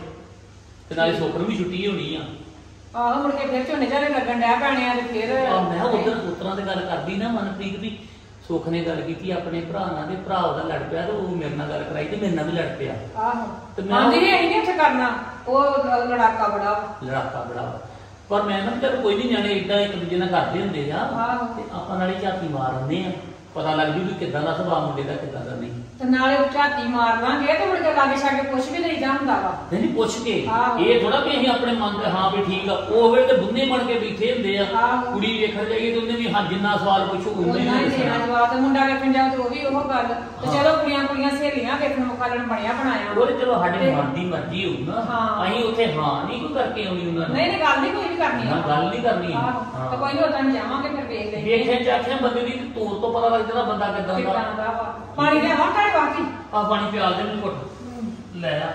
[SPEAKER 7] ਤੇ ਨਾਲੇ ਸੁੱਖ ਨੂੰ ਵੀ ਛੁੱਟੀ ਹੋਣੀ ਆ।
[SPEAKER 6] ਆਹੋ ਮੁੜ ਕੇ ਫਿਰ ਝੋਨੇ ਝਾਰੇ ਲੱਗਣ ਡਿਆ ਪੈਣੇ ਆ ਤੇ ਫਿਰ
[SPEAKER 7] ਆ ਮੈਂ ਉਧਰ ਪੁੱਤਰਾਂ ਤੇ ਗੱਲ ਕਰਦੀ ਨਾ ਮਨਪ੍ਰੀਤ ਵੀ ਸੁੱਖ ਨੇ ਗੱਲ ਕੀਤੀ ਆਪਣੇ ਭਰਾ ਨਾਲ ਤੇ ਭਰਾ ਉਹਦਾ ਲੜ ਪਿਆ ਤੇ ਉਹ ਮੇਰੇ ਨਾਲ ਗੱਲ ਕਰਾਈ ਤੇ ਮੇਰੇ ਨਾਲ ਵੀ ਲੜ ਪਿਆ।
[SPEAKER 6] ਆਹੋ
[SPEAKER 7] ਤੇ ਮੈਂ
[SPEAKER 6] ਆਂਦੀ ਨਹੀਂ ਅਸੀਂ ਨਹੀਂ ਇੱਥੇ ਕਰਨਾ। ਉਹ ਲੜਾਕਾ ਬੜਾ ਵਾ।
[SPEAKER 7] ਲੜਾਕਾ ਬੜਾ ਵਾ। ਪਰ ਮੈਂ ਨਾ ਚੱਲ ਕੋਈ ਨਹੀਂ ਨਿਆਣੇ ਏਦਾਂ ਇੱਕ ਦੂਜੇ ਨਾਲ ਕਰਦੇ ਹੁੰਦੇ ਆ
[SPEAKER 6] ਆਹੋ।
[SPEAKER 7] ਤੇ ਆਪਾਂ ਨਾਲੇ ਝਾਤੀ ਮਾਰ ਆਉਂਦੇ ਆ ਪਤਾ ਲੱਗ ਜੂ ਵੀ ਕਿੱਦਾਂ ਦਾ ਸੁਭਾਅ ਮੁੰਡੇ ਦਾ ਕਿੱਦਾਂ ਦਾ ਨਹੀਂ।
[SPEAKER 6] ਤੇ ਨਾਲੇ ਉਹ ਝਾਤੀ ਮਾਰ ਲਾਂਗੇ ਤੇ ਮੁੜ ਕੇ ਲਾਗੇ ਛਾਗੇ ਪੁੱਛ ਵੀ ਲਈਦਾ ਹੁੰਦਾ ਵਾ।
[SPEAKER 7] ਨਹੀਂ ਨਹੀਂ ਪੁੱਛ ਕੇ
[SPEAKER 6] ਆਹੋ।
[SPEAKER 7] ਇਹ ਥੋੜਾ ਵੀ ਅਸੀਂ ਆਪਣੇ ਮਨ ਤੇ ਹਾਂ ਵੀ ਠੀਕ ਆ ਉਹ ਵੇਲੇ ਤੇ ਬੁੰਨੇ ਬਣ ਕੇ ਬੈਠੇ ਹੁੰਦੇ ਆ।
[SPEAKER 6] ਆਹੋ।
[SPEAKER 7] ਕੁੜੀ ਵੇਖਣ ਜਾਈਏ ਤੇ ਉਹਨੇ ਵੀ ਹਾਂ ਜਿੰਨਾ ਸਵਾਲ ਪੁੱਛੋ ਉਨਾ
[SPEAKER 6] ਉਹਨਾਂ ਹੀ
[SPEAKER 7] ਹੀ
[SPEAKER 6] ਦੇਣਾ
[SPEAKER 7] ਦੱਸਣਾ।
[SPEAKER 6] ਜਵਾਬ। ਤੇ ਮੁੰਡਾ ਵੇਖਣ ਜਾਓ ਤੇ ਉਹ ਵੀ ਉਹ ਗੱਲ। ਤੇ
[SPEAKER 7] ਹਾਂ।
[SPEAKER 6] ਚਲੋ ਕੁੜੀਆਂ ਕੁੜੀਆਂ ਸਹੇਲੀਆਂ ਵੇਖਣ ਮੁਕਾਲਣ ਬਣਿਆ ਬਣਾਇਆ।
[SPEAKER 7] ਉਹਦੇ ਚਲੋ ਸਾਡੇ
[SPEAKER 6] ਤੇ-
[SPEAKER 7] ਮਨ ਦੀ ਮਰਜ਼ੀ ਹੋਊ ਨਾ।
[SPEAKER 6] ਹਾਂ।
[SPEAKER 7] ਅਸੀਂ ਉੱਥੇ ਹਾਂ ਨਹੀਂ ਕੋਈ ਕਰਕੇ ਆਉਣੀ ਉਹਨਾਂ ਨੇ।
[SPEAKER 6] ਨਹੀਂ ਨਹੀਂ ਗੱਲ ਨਹੀਂ ਕੋਈ ਵੀ ਕਰਨੀ
[SPEAKER 7] ਨਾ ਗੱਲ ਨਹੀਂ ਕਰਨੀ।
[SPEAKER 6] ਆਹੋ ਤੇ ਕੋਈ ਨਹੀਂ ਉਦਾਂ ਜਾਵਾਂਗੇ ਫਿਰ ਵੇਖ ਲੈਂਦੇ
[SPEAKER 7] ਵੇਖੇ ਚਾਖੇ ਬੰਦੇ ਦੀ ਤੋਰ ਤੋਂ ਪਤਾ ਲੱਗ ਜਾਂਦਾ ਬੰਦਾ ਕਿੱਦਾਂ ਦਾ।
[SPEAKER 6] ਕਿੱਦਾਂ ਦਾ ਵਾ। ਪਾਣੀ ਦੇ ਹਾਂ ਤੁਹਾਡੇ ਵਾਸਤੇ।
[SPEAKER 7] ਆ ਪਾਣੀ ਪਿਆਲ ਦੇ ਮੈਨੂੰ ਘੁੱਟ ਲੈ ਆ।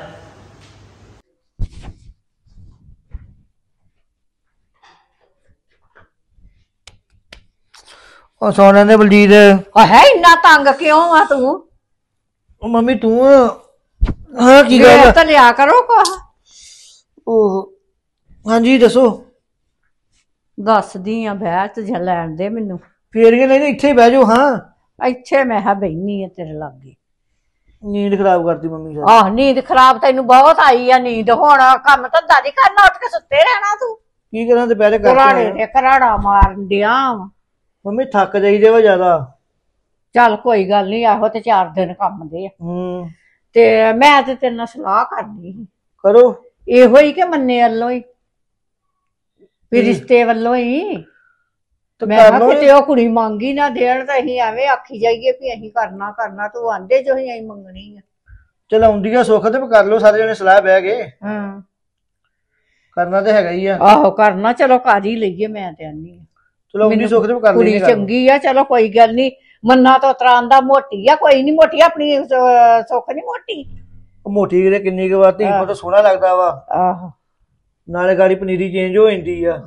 [SPEAKER 1] ਉਹ ਸੋਨਾ ਨੇ ਬਲਜੀਤ
[SPEAKER 2] ਹੈ ਇੰਨਾ ਤੰਗ ਕਿਉਂ ਆ ਤੂੰ?
[SPEAKER 1] ਉਹ ਮੰਮੀ ਤੂੰ ਹਾਂ ਕੀ ਗੱਲ
[SPEAKER 2] ਵੇਖ ਤਾਂ ਲਿਆ ਕਰੋ ਕੋ।
[SPEAKER 1] ਉਹ ਹਾਂਜੀ ਦੱਸੋ।
[SPEAKER 2] ਦੱਸਦੀ ਆ ਬਹਿ ਤੇ ਲੈਣ ਦੇ ਮੈਨੂੰ।
[SPEAKER 1] ਫੇਰ ਕੇ ਨਹੀਂ ਇੱਥੇ ਹੀ ਬਹਿ ਜਾਓ। ਹਾਂ
[SPEAKER 2] ਇੱਥੇ ਮੈਂ ਹਾਂ ਬੈਣੀ ਆ ਤੇਰੇ ਲਾਗੇ।
[SPEAKER 1] ਨੀਂਦ ਖਰਾਬ ਕਰਤੀ ਮੰਮੀ ਸਾਡੀ।
[SPEAKER 2] ਆਹ ਨੀਂਦ ਖਰਾਬ ਤੈਨੂੰ ਬਹੁਤ ਆਈ ਆ ਨੀਂਦ। ਹੁਣ ਕੰਮ ਧੰਦਾ ਨਹੀਂ ਕਰਨਾ, ਉੱਠ ਕੇ ਸੁੱਤੇ ਰਹਿਣਾ ਤੂੰ।
[SPEAKER 1] ਕੀ ਕਰਾਂ ਦੁਪਹਿਰੇ
[SPEAKER 2] ਘਰਾੜੇ
[SPEAKER 1] ਕਰਕੇ
[SPEAKER 2] ਤੇ ਘਰਾੜਾ ਮਾਰਨ ਡਿਆ ਵਾ।
[SPEAKER 1] ਮੰਮੀ ਥੱਕ ਜਾਈਦੇ ਵਾ ਜ਼ਿਆਦਾ।
[SPEAKER 2] ਚੱਲ ਕੋਈ ਗੱਲ ਨਹੀਂ, ਇਹੋ ਤੇ ਚਾਰ ਦਿਨ ਕੰਮ ਦੇ ਆ।
[SPEAKER 1] ਹੂੰ
[SPEAKER 2] ਤੇ ਮੈਂ ਤੇ ਤੇਰੇ ਨਾਲ ਸਲਾਹ ਕਰਨੀ ਸੀ
[SPEAKER 1] ਕਰੋ।
[SPEAKER 2] ਇਹੋ ਹੀ ਕਿ ਮੰਨੇ ਵੱਲੋਂ ਹੀ ਵੀ ਰਿਸ਼ਤੇ ਵੱਲੋਂ ਹੀ।
[SPEAKER 1] ਤੇ
[SPEAKER 2] ਮੈਂ
[SPEAKER 1] ਕਰ
[SPEAKER 2] ਕਿਹਾ
[SPEAKER 1] ਲਓ।
[SPEAKER 2] ਕਿਤੇ ਉਹ ਕੁੜੀ ਮੰਗੀ ਨਾ ਦੇਣ ਤਾਂ ਅਸੀਂ ਐਵੇਂ ਆਖੀ ਜਾਈਏ ਵੀ ਅਸੀਂ ਕਰਨਾ ਕਰਨਾ। ਤੂੰ ਆਂਦੇ ਜੋ ਹੀ ਅਸੀਂ ਮੰਗਣੀ ਆ।
[SPEAKER 1] ਚਲ ਆਉਂਦੀ ਆ ਸੁੱਖ ਤੇ ਕਰ ਲਓ ਸਾਰੇ ਜਣੇ ਸਲਾਹ ਬਹਿ ਕੇ।
[SPEAKER 2] ਹਾਂ
[SPEAKER 1] ਕਰਨਾ ਤੇ ਹੈਗਾ ਹੀ ਆ।
[SPEAKER 2] ਆਹੋ ਕਰਨਾ। ਚਲੋ ਕਰ ਹੀ ਲਈਏ। ਮੈਂ ਤੇ ਆਨੀ ਆ
[SPEAKER 1] ਚਲੋ ਆਉਂਦੀ ਸੁੱਖ ਤੇ ਕਰ
[SPEAKER 2] ਕੁੜੀ
[SPEAKER 1] ਲੈਣੀ ਗੱਲ।
[SPEAKER 2] ਚੰਗੀ ਆ। ਚਲੋ ਕੋਈ ਗੱਲ ਨਹੀਂ। ਮੰਨਾ ਤੋਂ ਤਰਾਂ ਦਾ ਮੋਟੀ ਆ। ਕੋਈ ਨਹੀਂ ਮੋਟੀ ਆਪਣੀ ਸ- ਸੁੱਖ ਨਹੀਂ ਮੋਟੀ।
[SPEAKER 1] ਉਹ ਮੋਟੀ ਕਿਤੇ ਕਿੰਨੀ ਕੁ ਵਾਰ ਧੀ ਕੋ ਤਾਂ ਸੋਹਣਾ ਲੱਗਦਾ ਵਾ।
[SPEAKER 2] ਆਹੋ
[SPEAKER 1] ਨਾਲੇ ਗਾੜੀ ਪਨੀਰੀ ਚੇਂਜ ਹੋ ਜਾਂਦੀ ਆ।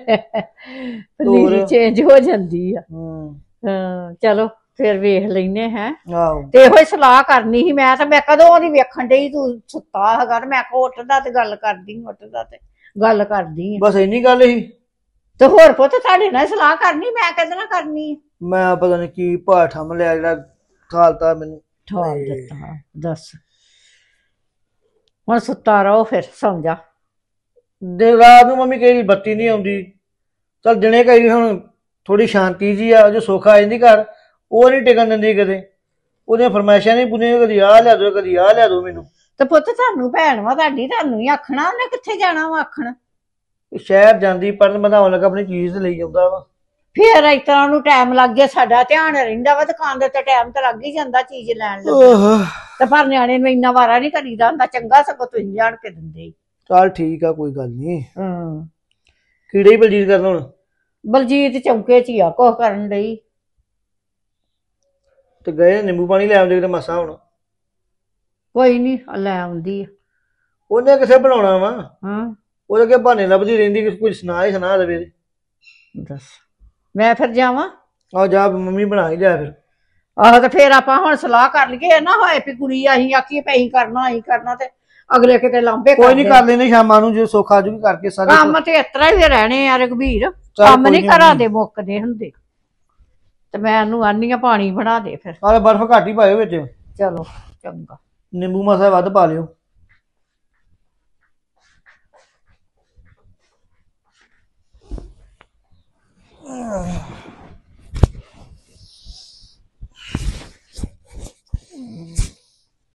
[SPEAKER 2] ਪਨੀਰੀ ਚੇਂਜ ਹੋ ਜਾਂਦੀ ਆ।
[SPEAKER 1] ਹੂੰ
[SPEAKER 2] ਹਾਂ ਚਲੋ ਫਿਰ ਵੇਖ ਲੈਨੇ ਹੈ।
[SPEAKER 1] ਆਹੋ
[SPEAKER 2] ਤੇ ਇਹੋ ਹੀ ਸਲਾਹ ਕਰਨੀ ਸੀ ਮੈਂ। ਤਾਂ ਮੈਂ ਕਦੋਂ ਦੀ ਵੇਖਣ ਡਈ ਤੂੰ ਸੁੱਤਾ ਹੈਗਾ ਤੇ ਮੈਂ ਕਿਹਾ ਉੱਠਦਾ ਤੇ ਗੱਲ ਕਰਦੀ ਉੱਠਦਾ ਤੇ ਗੱਲ ਕਰਦੀ ਆ।
[SPEAKER 1] ਬਸ ਇੰਨੀ ਗੱਲ ਹੀ।
[SPEAKER 2] ਤੇ ਹੋਰ ਪੁੱਤ ਤੁਹਾਡੇ ਨਾਲ ਸਲਾਹ ਕਰਨੀ, ਮੈਂ ਕਿਹਦੇ ਨਾਲ ਕਰਨੀ?
[SPEAKER 1] ਮੈਂ ਪਤਾ ਨਹੀਂ ਕੀ ਭਾਅ ਠੰਮ ਲਿਆ ਜਿਹੜਾ ਖਾਲਤਾ ਮੈਨੂੰ।
[SPEAKER 2] ਠਾਲ ਦਿੱਤਾ। ਦੱਸ ਹੁਣ ਸੁੱਤਾ ਰਹੋ ਫਿਰ ਸੌਂ ਜਾ।
[SPEAKER 8] ਦੇ ਰਾਤ ਨੂੰ ਮੰਮੀ ਕਈ ਬੱਤੀ ਨਹੀਂ ਆਉਂਦੀ। ਚੱਲ ਦਿਨੇ ਕਈ ਹੁਣ ਥੋੜੀ ਸ਼ਾਂਤੀ ਜੀ ਆ, ਜੋ ਸੁੱਖ ਆ ਜਾਂਦੀ ਘਰ ਉਹ ਨਹੀਂ ਟਿਕਣ ਦਿੰਦੀ ਕਦੇ। ਉਹਦੀਆਂ ਫਰਮਾਇਸ਼ਾਂ ਨਹੀਂ ਪੂਰੀਆਂ, ਕਦੀ ਆਹ ਲਿਆ ਦੋ ਕਦੀ ਆਹ ਲਿਆ ਦੋ ਮੈਨੂੰ।
[SPEAKER 2] ਤੇ ਪੁੱਤ ਤੁਹਾਨੂੰ ਭੈਣ ਵਾ ਤੁਹਾਡੀ, ਤੁਹਾਨੂੰ ਹੀ ਆਖਣਾ, ਉਹਨੇ ਕਿੱਥੇ ਜਾਣਾ ਵਾ ਆਖਣ।
[SPEAKER 8] ਸ਼ਹਿਰ ਜਾਂਦੀ ਪੜਨ ਬਣਾਉਣ ਲੱਗਾ ਆਪਣੀ ਚੀਜ਼ ਤੇ ਲਈ ਜਾਂਦਾ ਵਾ।
[SPEAKER 2] ਫੇਰ ਇਸ ਤਰ੍ਹਾਂ ਉਹਨੂੰ ਟਾਈਮ ਲੱਗ ਗਿਆ, ਸਾਡਾ ਧਿਆਨ ਰਹਿੰਦਾ ਵਾ ਦੁਕਾਨ ਦੇ ਉੱਤੇ, ਟਾਈਮ ਤਾਂ ਲੱਗ ਹੀ ਜਾਂਦਾ ਚੀਜ਼ ਲੈਣ ਲੱਗਾ। ਤੇ ਪਰ ਨਿਆਣੇ ਨੂੰ ਇੰਨਾ ਵਾਰਾ ਨਹੀਂ ਕਰੀਦਾ ਹੁੰਦਾ, ਚੰਗਾ ਸਗੋਂ ਤੁਸੀਂ ਜਾਣ ਕੇ ਦਿੰਦੇ।
[SPEAKER 8] ਚੱਲ ਠੀਕ ਆ, ਕੋਈ ਗੱਲ ਨਹੀਂ।
[SPEAKER 2] ਹੂੰ
[SPEAKER 8] ਕੀੜੇ ਹੀ ਬਲਜੀਤ ਕਰਨ ਹੁਣ।
[SPEAKER 2] ਬਲਜੀਤ ਚੌਂਕੇ ਚ ਹੀ ਆ ਕੁਛ ਕਰਨ ਲਈ।
[SPEAKER 8] ਤੇ ਗਏ ਨਿੰਬੂ ਪਾਣੀ ਲੈ ਆਉਂਦੇ ਕਿਤੇ ਮਸਾ ਹੁਣ।
[SPEAKER 2] ਕੋਈ ਨੀ ਲੈ ਆਉਂਦੀ ਆ।
[SPEAKER 8] ਉਹਨੇ ਕਿਸੇ ਬਣਾਉਣਾ ਵਾ,
[SPEAKER 2] ਹਾਂ
[SPEAKER 8] ਉਹਦੇ ਅੱਗੇ ਬਹਾਨੇ ਲੱਭਦੀ ਰਹਿੰਦੀ ਕਿ ਕੋਈ ਸੁਣਾ ਹੀ ਸੁਣਾ ਦੇਵੇ।
[SPEAKER 2] ਦੱਸ ਮੈਂ ਫਿਰ ਜਾਵਾਂ?
[SPEAKER 8] ਆਹ ਜਾ ਮੰਮੀ ਬਣਾ ਹੀ ਲਿਆ ਫਿਰ।
[SPEAKER 2] ਆਹੋ ਤੇ ਫੇਰ ਆਪਾਂ ਹੁਣ ਸਲਾਹ ਕਰ ਲਈਏ ਨਾ, ਹੋਏ ਵੀ ਕੁੜੀ ਅਸੀਂ ਆਖੀਏ ਪਈ ਅਸੀਂ ਕਰਨਾ ਅਸੀਂ ਕਰਨਾ ਤੇ ਅਗਲੇ ਕਿਤੇ ਲਾਂਬੇ
[SPEAKER 8] ਕੋਈ ਨਹੀਂ ਕਰ ਲੈਨੇ ਸ਼ਾਮਾਂ ਨੂੰ, ਜੇ ਸੁੱਖ ਆਜੂਗੀ ਕਰਕੇ ਸਾਰੇ।
[SPEAKER 2] ਕੰਮ ਤੇ ਇਸ ਤਰ੍ਹਾਂ ਹੀ ਰਹਿਣੇ ਆ ਰਘਬੀਰ,
[SPEAKER 8] ਚੱਲ
[SPEAKER 2] ਕੰਮ
[SPEAKER 8] ਕੋਈ
[SPEAKER 2] ਨਹੀਂ
[SPEAKER 8] ਨੀ
[SPEAKER 2] ਘਰਾਂ ਦੇ ਮੁੱਕਦੇ ਹੁੰਦੇ। ਤੇ ਮੈਂ ਉਹਨੂੰ ਆਨੀ ਆ ਪਾਣੀ ਬਣਾ ਦੇ ਫਿਰ।
[SPEAKER 8] ਨਾਲੇ ਬਰਫ਼ ਘੱਟ ਹੀ ਪਾਇਓ ਵਿੱਚ,
[SPEAKER 2] ਚਲੋ ਚੰਗਾ।
[SPEAKER 8] ਨਿੰਬੂ ਮਸਾ ਵੱਧ ਪਾ ਲਿਓ।